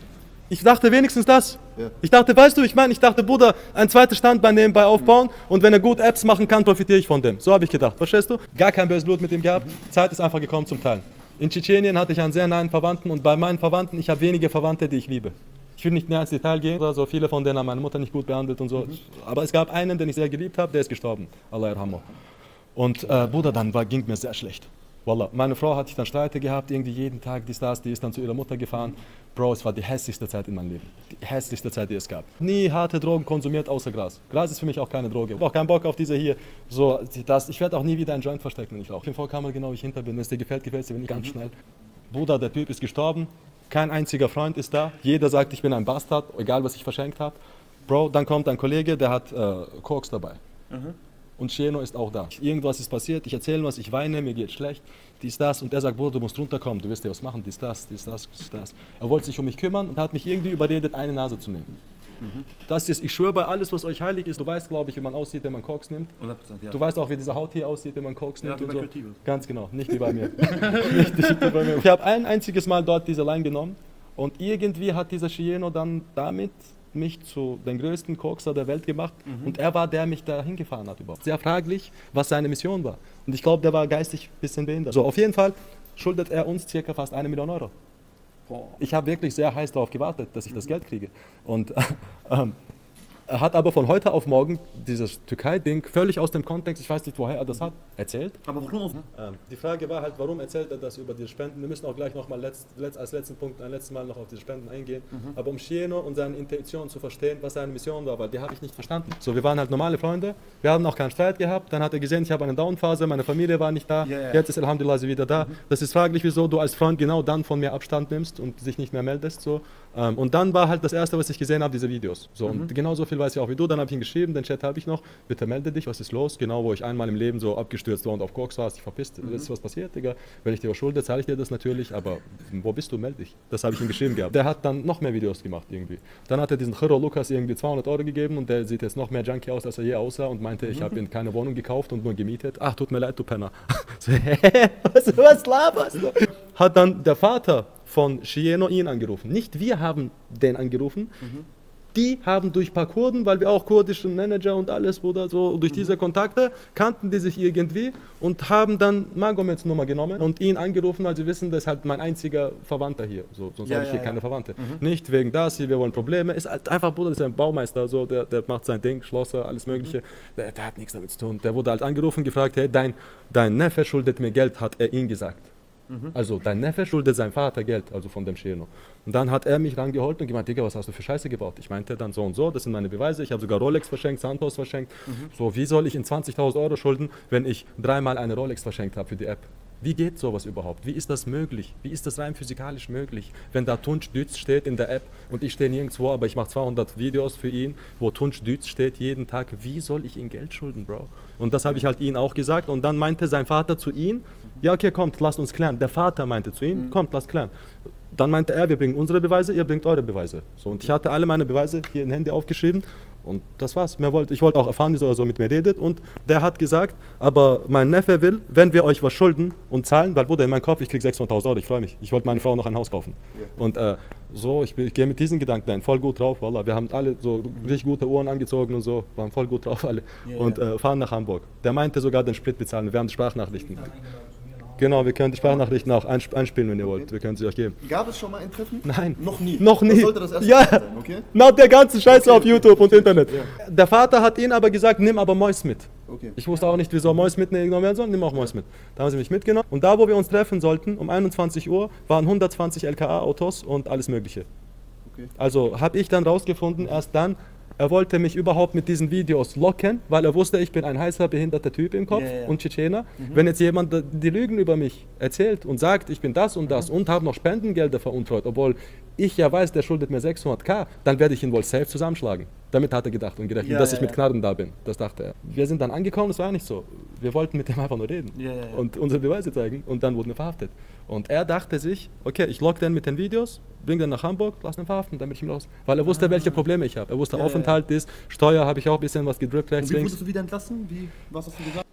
Ich dachte wenigstens das. Ja. Ich dachte, weißt du, ich meine, ich dachte, Bruder, ein zweites Standbein nebenbei aufbauen und wenn er gut Apps machen kann, profitiere ich von dem. So habe ich gedacht, verstehst du? Gar kein böses Blut mit ihm gehabt, Zeit ist einfach gekommen zum Teilen. In Tschetschenien hatte ich einen sehr nahen Verwandten und bei meinen Verwandten, ich habe wenige Verwandte, die ich liebe. Ich will nicht näher ins Detail gehen, so viele von denen haben meine Mutter nicht gut behandelt und so. Mhm. Aber es gab einen, den ich sehr geliebt habe, der ist gestorben. Allah yarhamu. Und äh, Bruder, dann war, ging mir sehr schlecht. Wallah, meine Frau hatte ich dann Streite gehabt, irgendwie jeden Tag, dies, das, die ist dann zu ihrer Mutter gefahren. Bro, es war die hässlichste Zeit in meinem Leben. Die hässlichste Zeit, die es gab. Nie harte Drogen konsumiert, außer Gras. Gras ist für mich auch keine Droge. Ich habe auch keinen Bock auf diese hier, so, das. Ich werde auch nie wieder einen Joint verstecken, wenn ich rauche. Auf jeden Fall kann man genau, wie ich hinter bin. Wenn es dir gefällt, gefällt es dir, wenn nicht ganz schnell. Bruder, der Typ ist gestorben. Kein einziger Freund ist da. Jeder sagt, ich bin ein Bastard, egal was ich verschenkt habe. Bro, dann kommt ein Kollege, der hat äh, Koks dabei. Mhm. Und Cheno ist auch da. Irgendwas ist passiert, ich erzähle was, ich weine, mir geht schlecht, dies, das. Und er sagt, Bruder, du musst runterkommen, du wirst dir was machen, dies, das, dies, das, dies, das. Er wollte sich um mich kümmern und hat mich irgendwie überredet, eine Nase zu nehmen. Mhm. Das ist, ich schwöre bei alles, was euch heilig ist, du weißt, glaube ich, wie man aussieht, wenn man Koks nimmt. hundert Prozent, ja. Du weißt auch, wie diese Haut hier aussieht, wenn man Koks nimmt. Ja, und so. Ganz genau, nicht wie bei mir. nicht, nicht wie bei mir. Ich habe ein einziges Mal dort diese Line genommen und irgendwie hat dieser Cheno dann damit mich zu den größten Kokser der Welt gemacht mhm. und er war der, der mich da hingefahren hat überhaupt. Sehr fraglich, was seine Mission war. Und ich glaube, der war geistig ein bisschen behindert. So, auf jeden Fall schuldet er uns circa fast eine Million Euro. Boah. Ich habe wirklich sehr heiß darauf gewartet, dass ich mhm. das Geld kriege. Und äh, äh, er hat aber von heute auf morgen dieses Türkei-Ding völlig aus dem Kontext, ich weiß nicht, woher er das hat, erzählt. Aber warum? Ähm, die Frage war halt, warum erzählt er das über die Spenden? Wir müssen auch gleich noch mal letzt, letzt, als letzten Punkt ein letztes Mal noch auf die Spenden eingehen. Mhm. Aber um Cheno und seine Intention zu verstehen, was seine Mission war, weil die habe ich nicht verstanden. So, wir waren halt normale Freunde, wir haben auch keinen Streit gehabt, dann hat er gesehen, ich habe eine Downphase, meine Familie war nicht da, yeah, yeah. Jetzt ist Alhamdulillah sie wieder da. Mhm. Das ist fraglich, wieso du als Freund genau dann von mir Abstand nimmst und dich nicht mehr meldest. So. Ähm, und dann war halt das Erste, was ich gesehen habe, diese Videos. So, mhm. Und genauso viel weiß ich auch wie du, dann habe ich ihn geschrieben, den Chat habe ich noch, bitte melde dich, was ist los? Genau, wo ich einmal im Leben so abgestürzt war und auf Koks war, ich verpisst, mhm. ist was passiert, Digga. Wenn ich dir was schulde, zahle ich dir das natürlich, aber wo bist du, melde dich. Das habe ich ihm geschrieben gehabt. Der hat dann noch mehr Videos gemacht irgendwie. Dann hat er diesen Chiro Lukas irgendwie zweihundert Euro gegeben und der sieht jetzt noch mehr Junkie aus, als er je aussah und meinte, mhm. ich habe ihm keine Wohnung gekauft und nur gemietet. Ach, tut mir leid, du Penner. So, hä? Was, was laberst du? Hat dann der Vater von Cheno ihn angerufen. Nicht wir haben den angerufen. Mhm. Die haben durch ein paar Kurden, weil wir auch kurdische Manager und alles, Bruder, so durch diese Kontakte kannten die sich irgendwie und haben dann Magomeds Nummer genommen und ihn angerufen, weil sie wissen, das ist halt mein einziger Verwandter hier. So, sonst ja, habe ich hier ja, keine ja. Verwandte. Mhm. Nicht wegen das hier, wir wollen Probleme. Ist halt einfach, Bruder, das ist ein Baumeister, so, der, der macht sein Ding, Schlosser, alles Mögliche. Mhm. Der, der hat nichts damit zu tun. Der wurde halt angerufen, gefragt, hey, dein, dein Neffe schuldet mir Geld, hat er ihm gesagt. Mhm. Also dein Neffe schuldet seinem Vater Geld, also von dem Cheno. Und dann hat er mich rangeholt und gemeint, Digga, was hast du für Scheiße gebaut? Ich meinte dann so und so, das sind meine Beweise, ich habe sogar Rolex verschenkt, Santos verschenkt. Mhm. So, wie soll ich in zwanzigtausend Euro schulden, wenn ich dreimal eine Rolex verschenkt habe für die App? Wie geht sowas überhaupt? Wie ist das möglich? Wie ist das rein physikalisch möglich? Wenn da Tunç Düz steht in der App und ich stehe nirgendwo, aber ich mache zweihundert Videos für ihn, wo Tunç Düz steht jeden Tag, wie soll ich ihm Geld schulden, Bro? Und das habe ich halt ihm auch gesagt und dann meinte sein Vater zu ihm, ja okay, kommt, lasst uns klären. Der Vater meinte zu ihm, kommt, lasst klären. Dann meinte er, wir bringen unsere Beweise, ihr bringt eure Beweise. So, und ich hatte alle meine Beweise hier in Handy aufgeschrieben und das war's. Mehr wollte, ich wollte auch erfahren, wie er so mit mir redet und der hat gesagt, aber mein Neffe will, wenn wir euch was schulden und zahlen, weil Bruder, in meinem Kopf, ich krieg sechshunderttausend Euro, ich freue mich. Ich wollte meine Frau noch ein Haus kaufen. Ja. Und äh, so, ich, ich gehe mit diesen Gedanken ein, voll gut drauf, Wallah. Wir haben alle so richtig gute Uhren angezogen und so, waren voll gut drauf alle ja, und äh, fahren nach Hamburg. Der meinte sogar den Split bezahlen, wir haben Sprachnachrichten. Genau, wir können die Sprachnachrichten auch einspielen, wenn ihr wollt. Wir können sie euch geben. Gab es schon mal ein Treffen? Nein. Noch nie? Noch nie. Das sollte das erste ja. Mal sein, okay? Nach der ganzen Scheiße okay. auf YouTube und Internet. Ja. Der Vater hat ihn aber gesagt, nimm aber Mois mit. Okay. Ich wusste auch nicht, wieso Mois mitgenommen werden soll, nimm auch Mois mit. Da haben sie mich mitgenommen. Und da, wo wir uns treffen sollten, um einundzwanzig Uhr, waren hundertzwanzig L K A-Autos und alles Mögliche. Okay. Also habe ich dann rausgefunden, erst dann, er wollte mich überhaupt mit diesen Videos locken, weil er wusste, ich bin ein heißer, behinderter Typ im Kopf ja, ja. und Tschetschener. Mhm. Wenn jetzt jemand die Lügen über mich erzählt und sagt, ich bin das und das mhm. und habe noch Spendengelder veruntreut, obwohl ich ja weiß, der schuldet mir sechshunderttausend, dann werde ich ihn wohl safe zusammenschlagen. Damit hat er gedacht und gerechnet, ja, dass ja, ich mit Knarren da bin. Das dachte er. Wir sind dann angekommen, das war nicht so. Wir wollten mit dem einfach nur reden ja, ja, ja. und unsere Beweise zeigen und dann wurden wir verhaftet. Und er dachte sich, okay, ich log den mit den Videos, bring den nach Hamburg, lass den verhaften, dann bin ich ihm los. Weil er wusste, ah. welche Probleme ich habe. Er wusste, ja, Aufenthalt ja. ist, Steuer habe ich auch ein bisschen was gedrückt rechts, und wie links. wurdest du wieder entlassen? Wie, was hast du gesagt?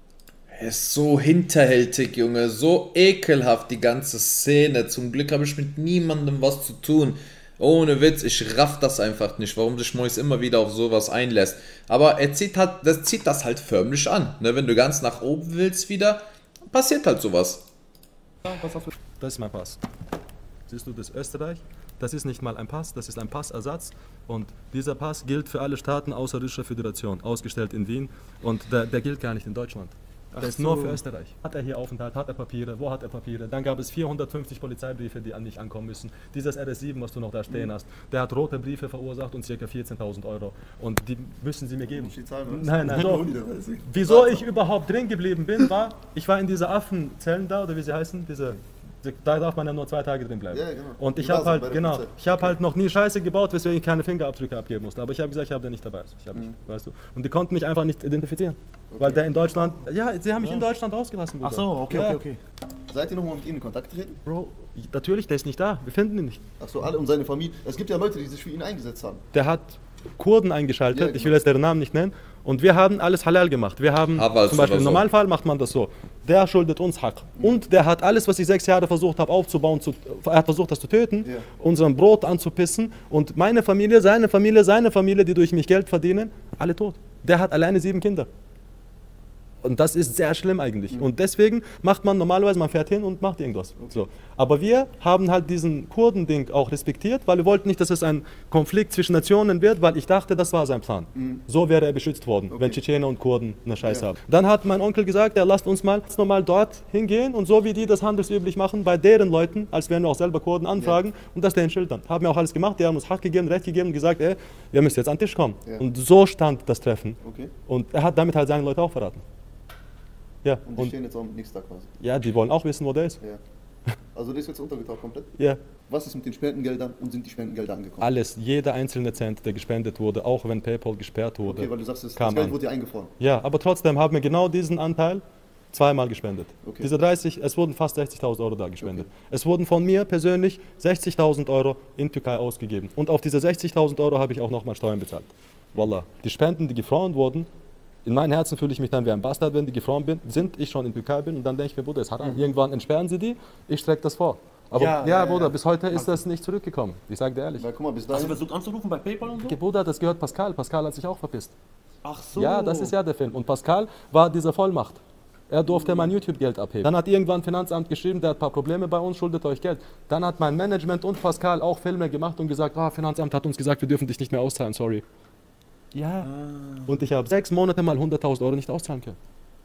Er ist so hinterhältig, Junge, so ekelhaft die ganze Szene. Zum Glück habe ich mit niemandem was zu tun. Ohne Witz, ich raff das einfach nicht, warum sich Mois immer wieder auf sowas einlässt. Aber er zieht, halt, das, zieht das halt förmlich an. Ne? Wenn du ganz nach oben willst wieder, passiert halt sowas. Das ist mein Pass. Siehst du, das ist Österreich. Das ist nicht mal ein Pass, das ist ein Passersatz. Und dieser Pass gilt für alle Staaten außer Russischer Föderation, ausgestellt in Wien. Und der, der gilt gar nicht in Deutschland. Der ist nur für Österreich. Hat er hier Aufenthalt, hat er Papiere, wo hat er Papiere? Dann gab es vierhundertfünfzig Polizeibriefe, die an mich ankommen müssen. Dieses R S sieben, was du noch da stehen hast, der hat rote Briefe verursacht und ca. vierzehntausend Euro. Und die müssen sie mir geben. Nein, nein, so. Wieso ich überhaupt drin geblieben bin, war, ich war in dieser Affenzellen da, oder wie sie heißen, diese... Da darf man ja nur zwei Tage drin bleiben. Ja, genau. Und ich habe halt, genau, ich habe halt noch nie Scheiße gebaut, weswegen ich keine Fingerabdrücke abgeben musste. Aber ich habe gesagt, ich habe den nicht dabei. Ich habe nicht, mhm. weißt du. Und die konnten mich einfach nicht identifizieren. Okay. Weil der in Deutschland, ja, sie haben mich ja. in Deutschland ausgelassen. Bruder. Ach so, okay, ja. okay, okay. Seid ihr nochmal mit ihm in Kontakt getreten? Bro, natürlich, der ist nicht da. Wir finden ihn nicht. Ach so, alle und seine Familie. Es gibt ja Leute, die sich für ihn eingesetzt haben. Der hat Kurden eingeschaltet, ja, genau. Ich will jetzt deren Namen nicht nennen. Und wir haben alles halal gemacht. Wir haben aber zum Beispiel im Normalfall macht man das so. Der schuldet uns Hack. Und der hat alles, was ich sechs Jahre versucht habe aufzubauen, zu, er hat versucht, das zu töten, ja. Unseren Brot anzupissen. Und meine Familie, seine Familie, seine Familie, die durch mich Geld verdienen, alle tot. Der hat alleine sieben Kinder. Und das ist sehr schlimm eigentlich. Mhm. Und deswegen macht man normalerweise, man fährt hin und macht irgendwas. Okay. So. Aber wir haben halt diesen Kurden-Ding auch respektiert, weil wir wollten nicht, dass es ein Konflikt zwischen Nationen wird, weil ich dachte, das war sein Plan. Mhm. So wäre er beschützt worden, okay. Wenn Tschetschener und Kurden eine Scheiße ja. haben. Dann hat mein Onkel gesagt, ja, lasst uns mal normal dort hingehen und so wie die das handelsüblich machen, bei deren Leuten, als wären wir auch selber Kurden, anfragen ja. Und das denen schildern. Haben wir auch alles gemacht, die haben uns Hack gegeben, Recht gegeben und gesagt, ey, wir müssen jetzt an den Tisch kommen. Ja. Und so stand das Treffen. Okay. Und er hat damit halt seine Leute auch verraten. Ja, und die und stehen jetzt auch nichts da quasi. Ja, die wollen auch wissen, wo der ist. Ja. Also der ist jetzt untergetaucht komplett? Ja. Was ist mit den Spendengeldern und sind die Spendengelder angekommen? Alles, jeder einzelne Cent, der gespendet wurde, auch wenn PayPal gesperrt wurde. Okay, weil du sagst, das, das Geld an. Wurde ja eingefroren. Ja, aber trotzdem haben wir genau diesen Anteil zweimal gespendet. Okay. Diese dreißig, es wurden fast sechzigtausend Euro da gespendet. Okay. Es wurden von mir persönlich sechzigtausend Euro in Türkei ausgegeben. Und auf diese sechzigtausend Euro habe ich auch nochmal Steuern bezahlt. Wallah. Die Spenden, die gefroren wurden, in meinem Herzen fühle ich mich dann wie ein Bastard, wenn die gefroren bin, sind, ich schon in Türkei bin und dann denke ich mir, Bruder, es hat mhm. irgendwann entsperren sie die, ich strecke das vor. Aber ja, ja, ja Bruder, ja. bis heute ist das nicht zurückgekommen. Ich sage dir ehrlich. Weil, guck mal, bis dahin. Hast du versucht anzurufen bei PayPal und so? Bruder, das gehört Pascal. Pascal hat sich auch verpisst. Ach so. Ja, das ist ja der Film. Und Pascal war diese Vollmacht. Er durfte mein YouTube-Geld abheben. Dann hat irgendwann Finanzamt geschrieben, der hat ein paar Probleme bei uns, schuldet euch Geld. Dann hat mein Management und Pascal auch Filme gemacht und gesagt, ah, Finanzamt hat uns gesagt, wir dürfen dich nicht mehr auszahlen, sorry. Ja, ah. Und ich habe sechs Monate mal hunderttausend Euro nicht auszahlen können.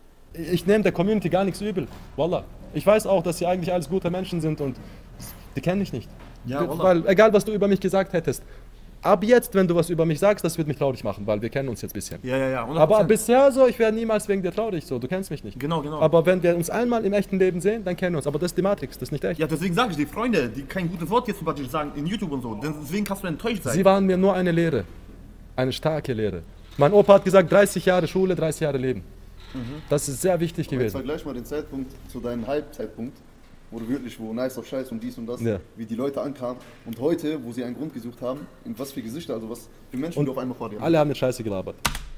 Ich nehme der Community gar nichts übel, Wallah. Ich weiß auch, dass sie eigentlich alles gute Menschen sind und die kennen mich nicht. Ja, weil, egal, was du über mich gesagt hättest, ab jetzt, wenn du was über mich sagst, das wird mich traurig machen, weil wir kennen uns jetzt ein bisschen. Ja, ja, ja. hundert Prozent. Aber bisher so, ich werde niemals wegen dir traurig, so, du kennst mich nicht. Genau, genau. Aber wenn wir uns einmal im echten Leben sehen, dann kennen wir uns. Aber das ist die Matrix, das ist nicht echt. Ja, deswegen sage ich, die Freunde, die kein gutes Wort jetzt zum Beispiel sagen in YouTube und so, deswegen kannst du enttäuscht sein. Sie waren mir nur eine Lehre. Eine starke Lehre. Mein Opa hat gesagt, dreißig Jahre Schule, dreißig Jahre Leben. Mhm. Das ist sehr wichtig Aber gewesen. Jetzt vergleich mal den Zeitpunkt zu deinem Halbzeitpunkt, wo du wirklich, wo nice auf Scheiß und dies und das, ja. Wie die Leute ankamen. Und heute, wo sie einen Grund gesucht haben, in was für Gesichter, also was für Menschen und du auf einmal vor dir hast. Alle haben mit Scheiße gelabert.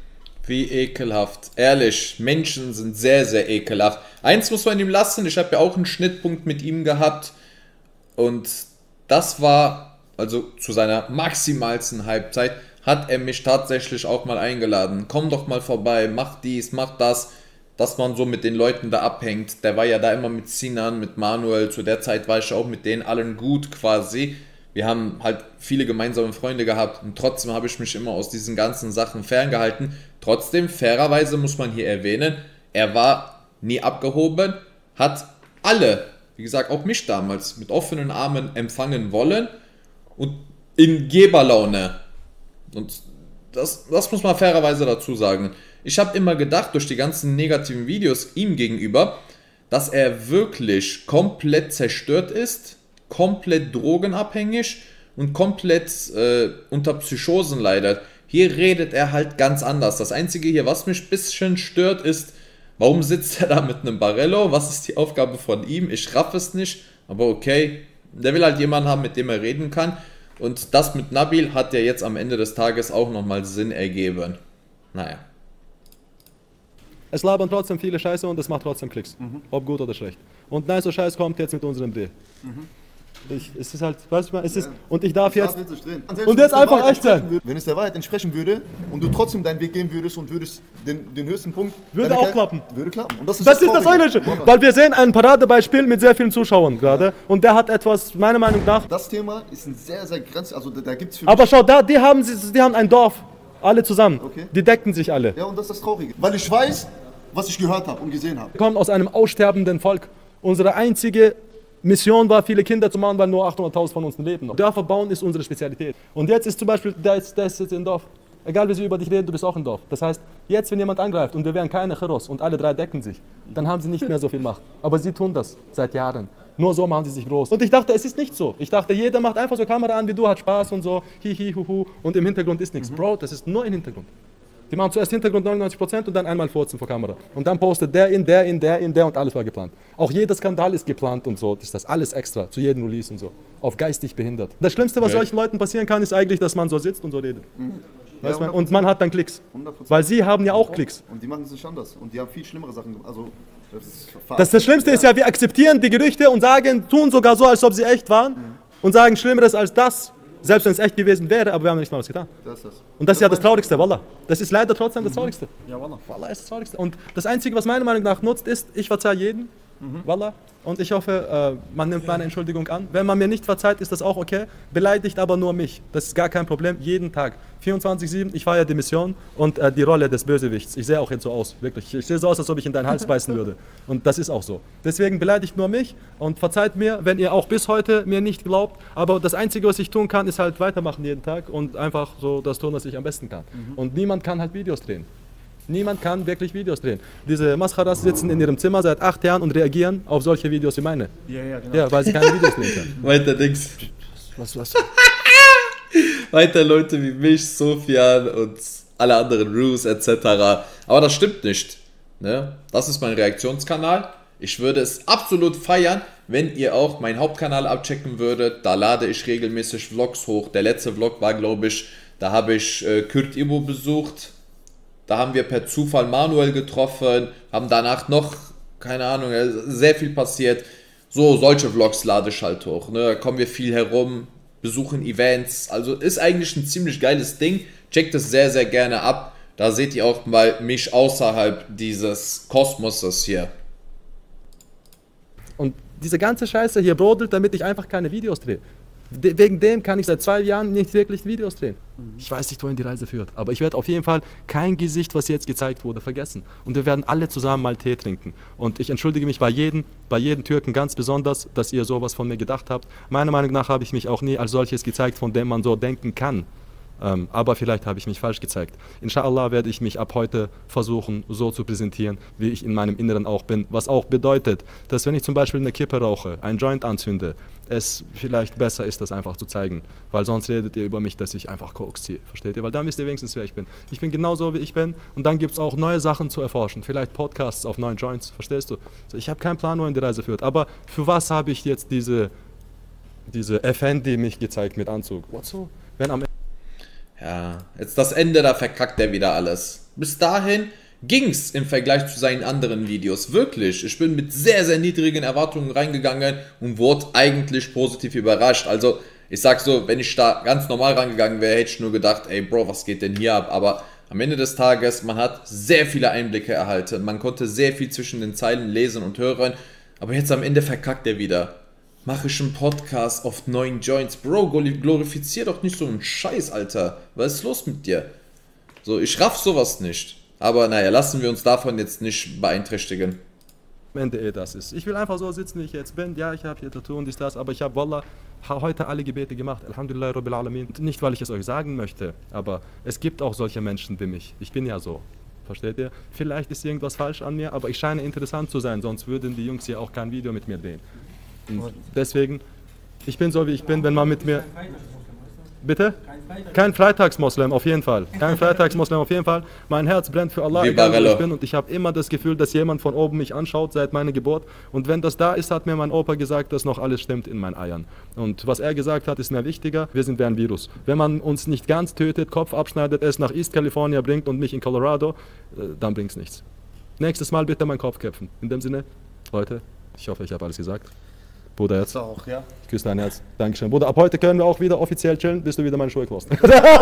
Wie ekelhaft. Ehrlich, Menschen sind sehr, sehr ekelhaft. Eins muss man ihm lassen, ich habe ja auch einen Schnittpunkt mit ihm gehabt. Und das war, also zu seiner maximalsten Halbzeit, hat er mich tatsächlich auch mal eingeladen. Komm doch mal vorbei, mach dies, mach das. Dass man so mit den Leuten da abhängt. Der war ja da immer mit Sinan, mit Manuel. Zu der Zeit war ich auch mit denen allen gut quasi. Wir haben halt viele gemeinsame Freunde gehabt. Und trotzdem habe ich mich immer aus diesen ganzen Sachen ferngehalten. Trotzdem, fairerweise muss man hier erwähnen, er war nie abgehoben, hat alle, wie gesagt auch mich damals, mit offenen Armen empfangen wollen. Und in Geberlaune. Und das, das muss man fairerweise dazu sagen. Ich habe immer gedacht, durch die ganzen negativen Videos ihm gegenüber, dass er wirklich komplett zerstört ist, komplett drogenabhängig und komplett äh, unter Psychosen leidet. Hier redet er halt ganz anders. Das Einzige hier, was mich ein bisschen stört, ist, warum sitzt er da mit einem Barello? Was ist die Aufgabe von ihm? Ich raff es nicht, aber okay. Der will halt jemanden haben, mit dem er reden kann. Und das mit Nabil hat ja jetzt am Ende des Tages auch nochmal Sinn ergeben. Naja. Es labern trotzdem viele Scheiße und es macht trotzdem Klicks. Mhm. Ob gut oder schlecht. Und nice Scheiß kommt jetzt mit unserem Dreh. Mhm. Ich, es ist halt, weißt du mal, es ist, ja. Und ich darf jetzt, und, und jetzt einfach echt sein. Würde, wenn es der Wahrheit entsprechen würde und du trotzdem deinen Weg gehen würdest und würdest den, den höchsten Punkt... Würde auch klappen. Würde klappen. Und das ist das, das, ist das Eigentliche, weil wir sehen ein Paradebeispiel mit sehr vielen Zuschauern gerade, ja. Und der hat etwas, meiner Meinung nach... Das Thema ist ein sehr, sehr grenz... Also da, da gibt's für Aber schau, da, die, haben, die haben ein Dorf, alle zusammen, okay. Die decken sich alle. Ja, und das ist das Traurige, weil ich weiß, was ich gehört habe und gesehen habe. Wir kommen aus einem aussterbenden Volk. Unsere einzige Mission war, viele Kinder zu machen, weil nur achthunderttausend von uns leben noch. Dörfer bauen ist unsere Spezialität. Und jetzt ist zum Beispiel, der ist, der ist jetzt im Dorf. Egal wie sie über dich reden, du bist auch im Dorf. Das heißt, jetzt wenn jemand angreift und wir wären keine Cheros und alle drei decken sich, dann haben sie nicht mehr so viel Macht. Aber sie tun das seit Jahren. Nur so machen sie sich groß. Und ich dachte, es ist nicht so. Ich dachte, jeder macht einfach so Kamera an wie du, hat Spaß und so, hihi, huhu. Und im Hintergrund ist nichts. Mhm. Bro, das ist nur im Hintergrund. Die machen zuerst Hintergrund neunundneunzig Prozent und dann einmal furzen vor Kamera. Und dann postet der in, der in, der in, der und alles war geplant. Auch jeder Skandal ist geplant und so. Das ist das alles extra, zu jedem Release und so. Auf geistig behindert. Das Schlimmste, was ja. solchen Leuten passieren kann, ist eigentlich, dass man so sitzt und so redet. Mhm. Weißt ja, man? Und man hat dann Klicks. hundert Prozent. Weil sie haben ja auch Klicks. Und die machen es nicht anders. Und die haben viel schlimmere Sachen gemacht. Also, das, ist das, das Schlimmste ja. ist ja, wir akzeptieren die Gerüchte und sagen, tun sogar so, als ob sie echt waren. Mhm. Und sagen Schlimmeres als das. Selbst wenn es echt gewesen wäre, aber wir haben nicht mal was getan. Das ist das. Und das ist ja das Traurigste, Wallah. Das ist leider trotzdem das Traurigste. Ja, Wallah. Wallah ist das Traurigste. Und das Einzige, was meiner Meinung nach nutzt, ist, ich verzeihe jeden. Mhm. Wallah. Und ich hoffe, äh, man nimmt meine Entschuldigung an. Wenn man mir nicht verzeiht, ist das auch okay. Beleidigt aber nur mich. Das ist gar kein Problem. Jeden Tag. vierundzwanzig sieben, ich feiere die Mission und äh, die Rolle des Bösewichts. Ich sehe auch jetzt so aus, wirklich. Ich sehe so aus, als ob ich in deinen Hals beißen würde. Und das ist auch so. Deswegen beleidigt nur mich und verzeiht mir, wenn ihr auch bis heute mir nicht glaubt. Aber das Einzige, was ich tun kann, ist halt weitermachen jeden Tag und einfach so das tun, was ich am besten kann. Mhm. Und niemand kann halt Videos drehen. Niemand kann wirklich Videos drehen. Diese Mascharas sitzen in ihrem Zimmer seit acht Jahren und reagieren auf solche Videos wie meine. Ja, ja, genau. Ja, weil sie keine Videos drehen können. Weiter Dings. Was, was? Weiter Leute wie mich, Sofian und alle anderen Roos et cetera. Aber das stimmt nicht. Ne? Das ist mein Reaktionskanal. Ich würde es absolut feiern, wenn ihr auch meinen Hauptkanal abchecken würdet. Da lade ich regelmäßig Vlogs hoch. Der letzte Vlog war, glaube ich, da habe ich äh, Kürt Ibo besucht. Da haben wir per Zufall Manuel getroffen, haben danach noch, keine Ahnung, sehr viel passiert. So, solche Vlogs lade ich halt hoch. Ne? Da kommen wir viel herum, besuchen Events. Also ist eigentlich ein ziemlich geiles Ding. Checkt es sehr, sehr gerne ab. Da seht ihr auch mal mich außerhalb dieses Kosmoses hier. Und diese ganze Scheiße hier brodelt, damit ich einfach keine Videos drehe. De wegen dem kann ich seit zwei Jahren nicht wirklich Videos drehen. Ich weiß nicht, wohin die Reise führt, aber ich werde auf jeden Fall kein Gesicht, was jetzt gezeigt wurde, vergessen. Und wir werden alle zusammen mal Tee trinken. Und ich entschuldige mich bei jedem, bei jedem Türken ganz besonders, dass ihr sowas von mir gedacht habt. Meiner Meinung nach habe ich mich auch nie als solches gezeigt, von dem man so denken kann. Ähm, aber vielleicht habe ich mich falsch gezeigt. Inshallah werde ich mich ab heute versuchen, so zu präsentieren, wie ich in meinem Inneren auch bin. Was auch bedeutet, dass wenn ich zum Beispiel eine Kippe rauche, einen Joint anzünde, es vielleicht besser ist, das einfach zu zeigen. Weil sonst redet ihr über mich, dass ich einfach Koks ziehe. Versteht ihr? Weil dann wisst ihr wenigstens, wer ich bin. Ich bin genauso, wie ich bin. Und dann gibt es auch neue Sachen zu erforschen. Vielleicht Podcasts auf neuen Joints. Verstehst du? Also ich habe keinen Plan, wohin die Reise führt. Aber für was habe ich jetzt diese, diese Effendi mich gezeigt mit Anzug? What so? Wenn am Ja, jetzt das Ende, da verkackt er wieder alles. Bis dahin ging's im Vergleich zu seinen anderen Videos. Wirklich, ich bin mit sehr, sehr niedrigen Erwartungen reingegangen und wurde eigentlich positiv überrascht. Also, ich sag so, wenn ich da ganz normal rangegangen wäre, hätte ich nur gedacht, ey Bro, was geht denn hier ab? Aber am Ende des Tages, man hat sehr viele Einblicke erhalten. Man konnte sehr viel zwischen den Zeilen lesen und hören. Aber jetzt am Ende verkackt er wieder. Mache ich einen Podcast auf neuen Joints. Bro, glorifizier doch nicht so einen Scheiß, Alter. Was ist los mit dir? So, ich raff sowas nicht. Aber naja, lassen wir uns davon jetzt nicht beeinträchtigen. Am Ende eh das ist. Ich will einfach so sitzen, wie ich jetzt bin. Ja, ich habe hier Tattoo und dies, das, aber ich habe Wallah heute alle Gebete gemacht. Alhamdulillah Rabbil Alamin. Nicht, weil ich es euch sagen möchte, aber es gibt auch solche Menschen wie mich. Ich bin ja so. Versteht ihr? Vielleicht ist irgendwas falsch an mir, aber ich scheine interessant zu sein, sonst würden die Jungs hier auch kein Video mit mir drehen. Und deswegen, ich bin so wie ich bin, wenn man mit mir... Bitte? Kein Freitagsmoslem, auf jeden Fall. Kein Freitagsmoslem, auf jeden Fall. Mein Herz brennt für Allah, egal wo ich bin. Und ich habe immer das Gefühl, dass jemand von oben mich anschaut seit meiner Geburt. Und wenn das da ist, hat mir mein Opa gesagt, dass noch alles stimmt in meinen Eiern. Und was er gesagt hat, ist mir wichtiger. Wir sind wie ein Virus. Wenn man uns nicht ganz tötet, Kopf abschneidet, es nach East California bringt und mich in Colorado, dann bringt es nichts. Nächstes Mal bitte meinen Kopf köpfen. In dem Sinne, Leute, ich hoffe, ich habe alles gesagt. Bruder, Herz. Das auch, ja. Ich küsse dein Herz. Dankeschön. Bruder, ab heute können wir auch wieder offiziell chillen, bis du wieder meine Schuhe kaufst.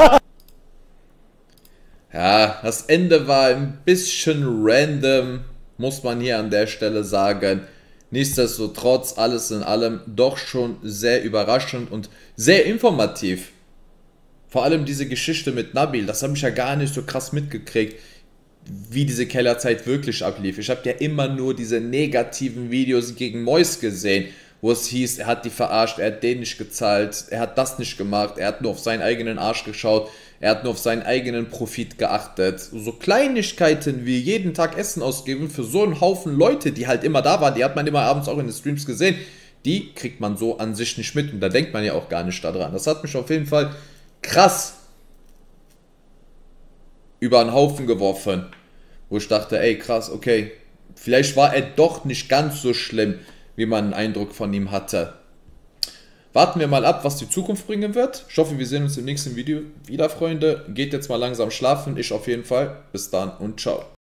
Ja, das Ende war ein bisschen random, muss man hier an der Stelle sagen. Nichtsdestotrotz, alles in allem doch schon sehr überraschend und sehr informativ. Vor allem diese Geschichte mit Nabil, das habe ich ja gar nicht so krass mitgekriegt, wie diese Kellerzeit wirklich ablief. Ich habe ja immer nur diese negativen Videos gegen Mois gesehen, wo es hieß, er hat die verarscht, er hat den nicht gezahlt, er hat das nicht gemacht, er hat nur auf seinen eigenen Arsch geschaut, er hat nur auf seinen eigenen Profit geachtet. So Kleinigkeiten wie jeden Tag Essen ausgeben für so einen Haufen Leute, die halt immer da waren, die hat man immer abends auch in den Streams gesehen, die kriegt man so an sich nicht mit und da denkt man ja auch gar nicht daran. Das hat mich auf jeden Fall krass über einen Haufen geworfen, wo ich dachte, ey krass, okay, vielleicht war er doch nicht ganz so schlimm, wie man einen Eindruck von ihm hatte. Warten wir mal ab, was die Zukunft bringen wird. Ich hoffe, wir sehen uns im nächsten Video wieder, Freunde. Geht jetzt mal langsam schlafen, ich auf jeden Fall. Bis dann und ciao.